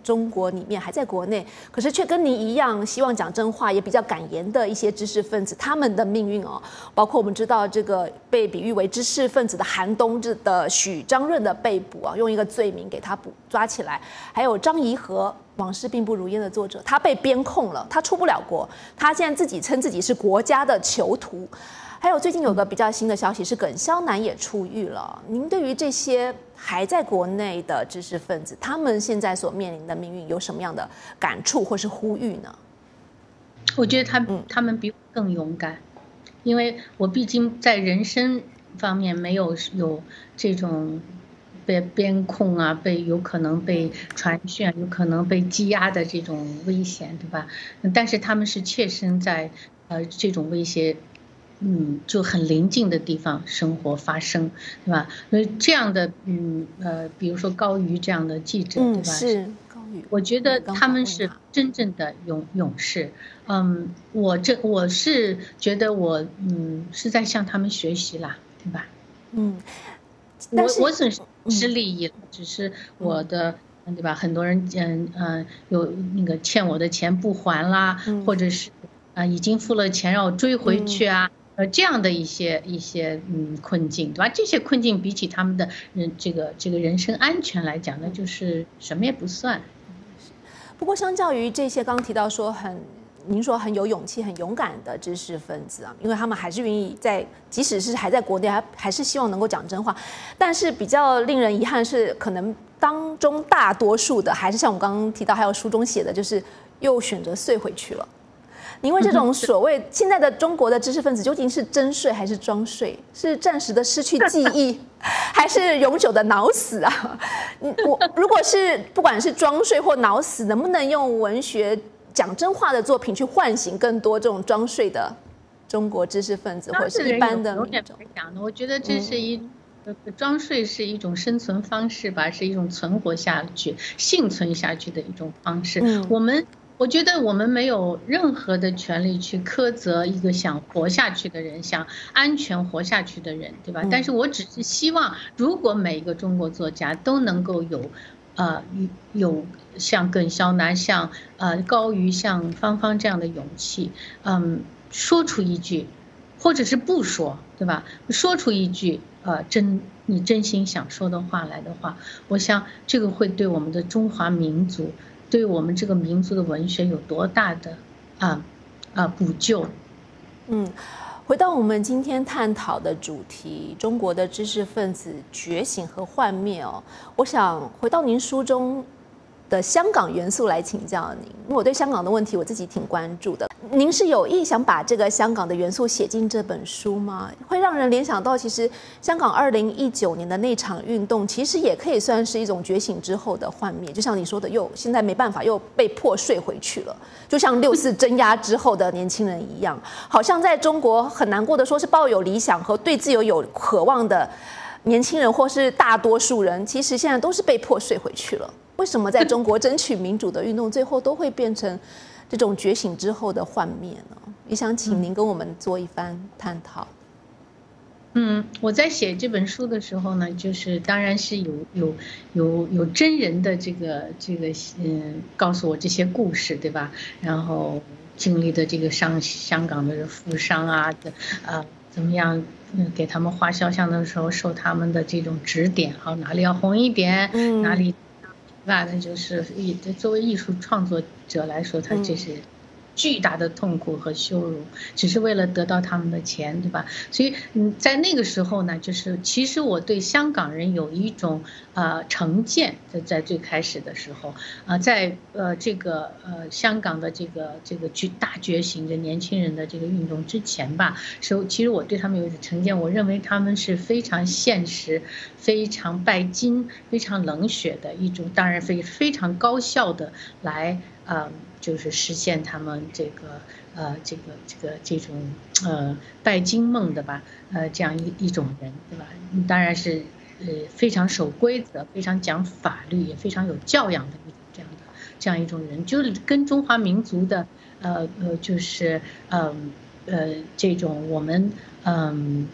中国里面，还在国内，可是却跟你一样希望讲真话，也比较敢言的一些知识分子，他们的命运哦，包括我们知道这个被比喻为知识分子的寒冬的许章润的被捕啊，用一个罪名给他捕抓起来，还有张颐和。往事并不如烟的作者，他被边控了，他出不了国，他现在自己称自己是国家的囚徒。还有最近有个比较新的消息是耿肖南也出狱了。您对于这些还在国内的知识分子，他们现在所面临的命运有什么样的感触或是呼吁呢？ 我觉得他他们比我更勇敢，因为我毕竟在人身方面没有有这种。被边控啊，被有可能被传讯，有可能被羁押的这种危险，对吧？但是他们是切身在呃这种威胁，嗯，就很临近的地方生活发生，对吧？所以这样的，嗯呃，比如说高瑜这样的记者，对吧？ 是高瑜， 我觉得他们是真正的勇勇士。嗯，我这我是觉得我嗯是在向他们学习啦，对吧？ 嗯。 我我只是是利益了，只是我的对吧？很多人嗯嗯有那个欠我的钱不还啦，或者是啊已经付了钱让我追回去啊，呃这样的一些一些嗯困境，对吧？这些困境比起他们的人这个这个人身安全来讲呢，就是什么也不算。 不过相较于这些，刚刚提到说很。您说很有勇气、很勇敢的知识分子啊，因为他们还是愿意在，即使是还在国内，还还是希望能够讲真话。但是比较令人遗憾是，可能当中大多数的还是像我刚刚提到，还有书中写的，就是又选择睡回去了。因为这种所谓现在的中国的知识分子究竟是真睡还是装睡？是暂时的失去记忆，还是永久的脑死啊？我如果是不管是装睡或脑死，能不能用文学？讲真话的作品去唤醒更多这种装睡的中国知识分子或者是一般的民众。 我觉得这是一、嗯、装睡是一种生存方式吧，是一种存活下去、幸存下去的一种方式。嗯、我们我觉得我们没有任何的权利去苛责一个想活下去的人，想安全活下去的人，对吧？嗯、但是我只是希望，如果每一个中国作家都能够有。呃，有像耿肖南、像呃高瑜、像芳芳这样的勇气，嗯，说出一句，或者是不说，对吧？说出一句呃真你真心想说的话来的话，我想这个会对我们的中华民族，对我们这个民族的文学有多大的啊啊补救？ 嗯。回到我们今天探讨的主题，中国的知识分子觉醒和幻灭哦，我想回到您书中的香港元素来请教您，因为我对香港的问题我自己挺关注的。您是有意想把这个香港的元素写进这本书吗？会让人联想到，其实香港二零一九年的那场运动，其实也可以算是一种觉醒之后的幻灭。就像你说的，又现在没办法，又被迫睡回去了。就像六四镇压之后的年轻人一样，好像在中国很难过的说，是抱有理想和对自由有渴望的年轻人，或是大多数人，其实现在都是被迫睡回去了。为什么在中国争取民主的运动最后都会变成这种觉醒之后的幻灭呢？也想请您跟我们做一番探讨。 嗯，我在写这本书的时候呢，就是当然是有有有有真人的这个这个嗯，告诉我这些故事，对吧？然后经历的这个上香港的富商啊，呃，怎么样？嗯，给他们画肖像的时候受他们的这种指点，好哪里要红一点，嗯、哪里。那那就是艺作为艺术创作者来说，他这是巨大的痛苦和羞辱，只是为了得到他们的钱，对吧？所以嗯，在那个时候呢，就是其实我对香港人有一种呃成见，在在最开始的时候啊、呃，在呃这个呃香港的这个这个巨大觉醒的年轻人的这个运动之前吧，是其实我对他们有一种成见，我认为他们是非常现实、非常拜金、非常冷血的一种，当然非非常高效的来呃。就是实现他们这个呃这个这个这种呃拜金梦的吧，呃这样一一种人，对吧？当然是呃非常守规则、非常讲法律、也非常有教养的一种这样的这样一种人，就是跟中华民族的呃呃就是嗯 呃, 呃这种我们嗯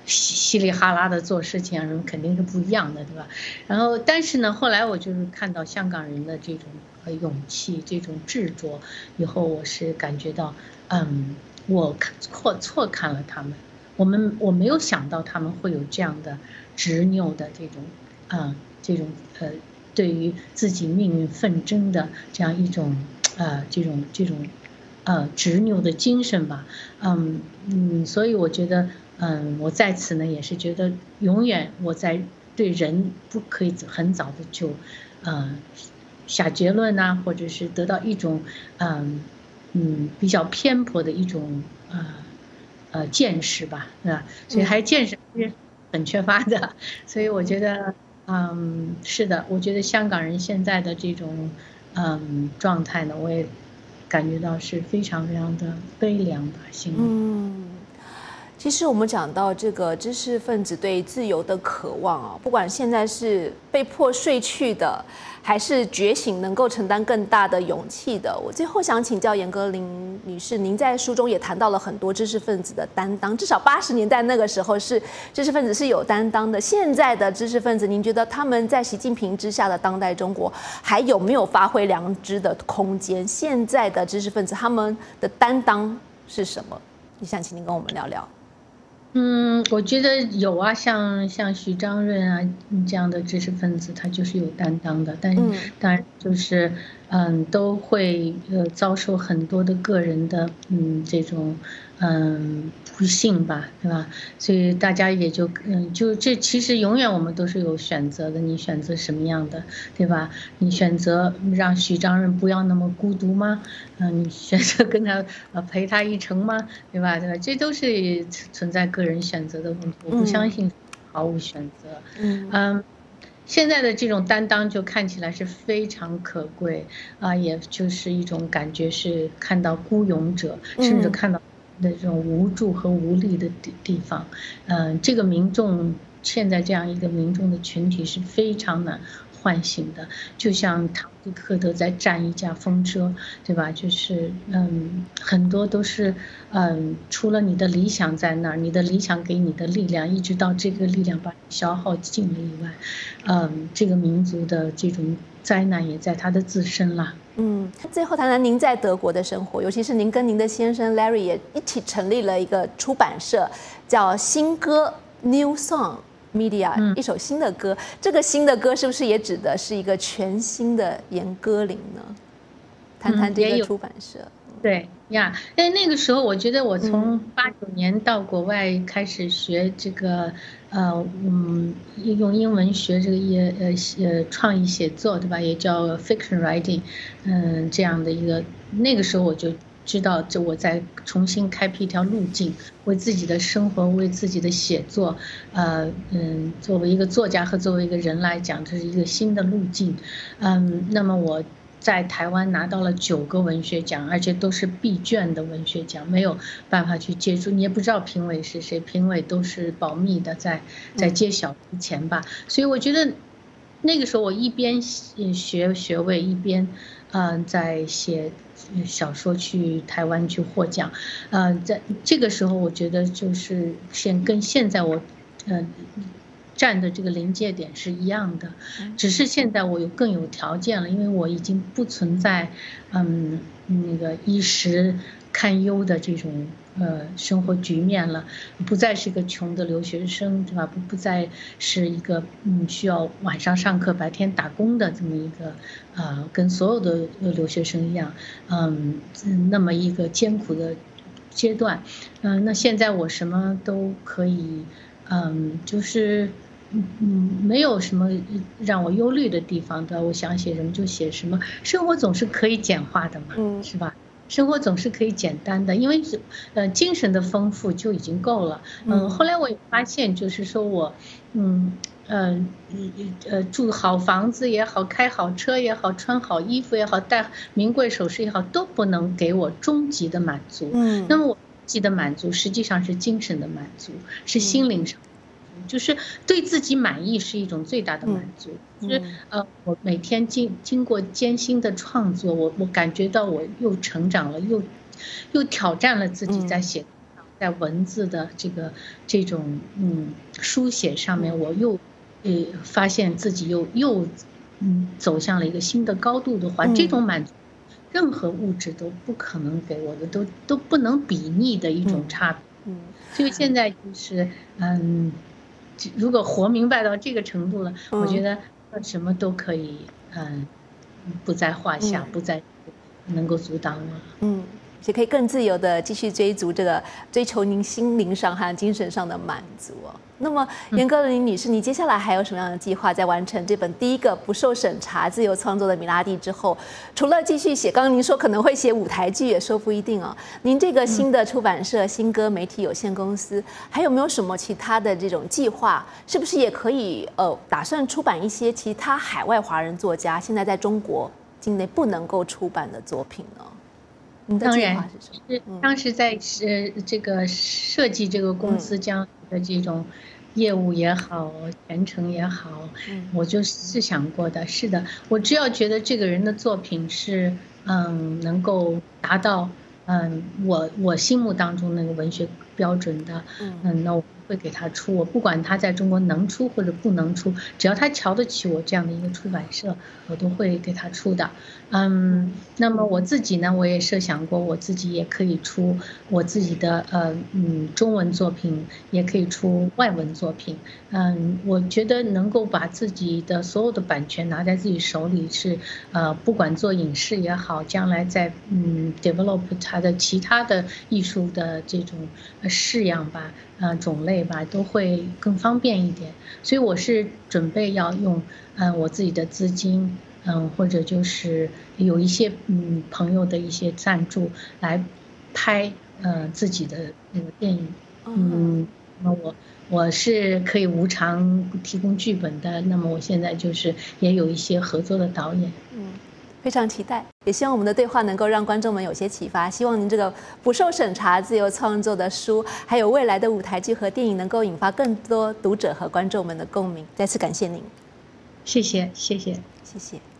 稀里哈啦的做事情啊什么肯定是不一样的，对吧？然后但是呢，后来我就是看到香港人的这种呃勇气，这种执着，以后我是感觉到，嗯，我看错错看了他们，我们我没有想到他们会有这样的执拗的这种，啊、嗯，这种呃对于自己命运奋争的这样一种呃这种这种呃执拗的精神吧，嗯嗯，所以我觉得。嗯，我在此呢也是觉得，永远我在对人不可以很早的就，呃，下结论呐、啊，或者是得到一种，嗯嗯比较偏颇的一种呃呃见识吧，是吧？所以还见识是很缺乏的，所以我觉得，嗯，是的，我觉得香港人现在的这种嗯状态呢，我也感觉到是非常非常的悲凉吧，心里。 嗯。其实我们讲到这个知识分子对自由的渴望啊，不管现在是被迫睡去的，还是觉醒能够承担更大的勇气的。我最后想请教严歌苓女士，您在书中也谈到了很多知识分子的担当，至少八十年代那个时候是知识分子是有担当的。现在的知识分子，您觉得他们在习近平之下的当代中国还有没有发挥良知的空间？现在的知识分子他们的担当是什么？也想请您跟我们聊聊。 嗯，我觉得有啊，像像许章润啊这样的知识分子，他就是有担当的，但当然就是嗯都会呃遭受很多的个人的嗯这种嗯不幸吧，对吧？所以大家也就嗯就这其实永远我们都是有选择的，你选择什么样的，对吧？你选择让许章润不要那么孤独吗？嗯，你选择跟他呃陪他一程吗？对吧？对吧？这都是存在个人选择的问题，我不相信毫无选择。嗯嗯，现在的这种担当就看起来是非常可贵啊，也就是一种感觉是看到孤勇者，甚至看到那种无助和无力的地地方。嗯，这个民众现在这样一个民众的群体是非常难唤醒的，就像唐吉诃德在战一架风车，对吧？就是嗯，很多都是嗯，除了你的理想在那儿，你的理想给你的力量，一直到这个力量把你消耗尽了以外，嗯，这个民族的这种灾难也在他的自身啦。 嗯，最后谈谈您在德国的生活，尤其是您跟您的先生 Larry 也一起成立了一个出版社，叫新歌 New Song Media， 一首新的歌。这个新的歌是不是也指的是一个全新的严歌苓呢？谈谈这个出版社。 嗯、对呀，但那个时候我觉得我从八九年到国外开始学这个，呃，嗯，用英文学这个也呃呃创意写作，对吧？也叫 fiction writing， 嗯，这样的一个，那个时候我就知道，就我在重新开辟一条路径，为自己的生活，为自己的写作，呃，嗯，作为一个作家和作为一个人来讲，这是一个新的路径。嗯，那么我在台湾拿到了九个文学奖，而且都是闭卷的文学奖，没有办法去接触，你也不知道评委是谁，评委都是保密的，在在揭晓之前吧。所以我觉得那个时候我一边学学位，一边嗯、呃、在写小说去台湾去获奖，呃，在这个时候我觉得就是现跟现在我呃站的这个临界点是一样的，只是现在我有更有条件了，因为我已经不存在嗯那个衣食堪忧的这种呃生活局面了，不再是一个穷的留学生，对吧？不不再是一个嗯需要晚上上课白天打工的这么一个啊、呃、跟所有的留学生一样嗯那么一个艰苦的阶段，嗯、呃，那现在我什么都可以嗯就是嗯没有什么让我忧虑的地方的，我想写什么就写什么，生活总是可以简化的嘛，是吧？生活总是可以简单的，因为呃精神的丰富就已经够了。嗯，后来我也发现，就是说我，嗯呃呃住好房子也好，开好车也好，穿好衣服也好，戴名贵首饰也好，都不能给我终极的满足。嗯，那么我终极的满足实际上是精神的满足，是心灵上。就是对自己满意是一种最大的满足，嗯、就是呃，我每天经经过艰辛的创作，我我感觉到我又成长了，又又挑战了自己在写作上在文字的这个这种嗯书写上面，我又呃发现自己又又嗯走向了一个新的高度的话， 嗯、 这种满足任何物质都不可能给我的，都都不能比拟的一种差别。 嗯， 所以现在就是嗯，如果活明白到这个程度了， 嗯、 我觉得什么都可以嗯不在话下， 嗯、 不再能够阻挡我。 嗯。也可以更自由的继续追逐这个追求您心灵上和精神上的满足哦。那么严歌苓女士，你接下来还有什么样的计划？在完成这本第一个不受审查、自由创作的米拉蒂之后，除了继续写，刚刚您说可能会写舞台剧，也说不一定哦。您这个新的出版社新歌媒体有限公司，还有没有什么其他的这种计划？是不是也可以呃打算出版一些其他海外华人作家现在在中国境内不能够出版的作品呢？ 当然是当时在呃这个设计这个公司将来的这种业务也好，前程也好，我就是想过的。是的，我只要觉得这个人的作品是嗯能够达到嗯我我心目当中那个文学标准的，嗯，那我会给他出。我不管他在中国能出或者不能出，只要他瞧得起我这样的一个出版社，我都会给他出的。嗯，那么我自己呢，我也设想过，我自己也可以出我自己的呃嗯中文作品，也可以出外文作品。嗯，我觉得能够把自己的所有的版权拿在自己手里是，呃，不管做影视也好，将来在嗯 develop 它的其他的艺术的这种式样吧，呃种类吧，都会更方便一点。所以我是准备要用嗯、呃、我自己的资金。嗯，或者就是有一些嗯朋友的一些赞助来拍呃自己的那个电影，嗯，那么我我是可以无偿提供剧本的，那么我现在就是也有一些合作的导演， 嗯，非常期待，也希望我们的对话能够让观众们有些启发，希望您这个不受审查、自由创作的书，还有未来的舞台剧和电影能够引发更多读者和观众们的共鸣。再次感谢您， 谢谢，谢谢， 谢谢。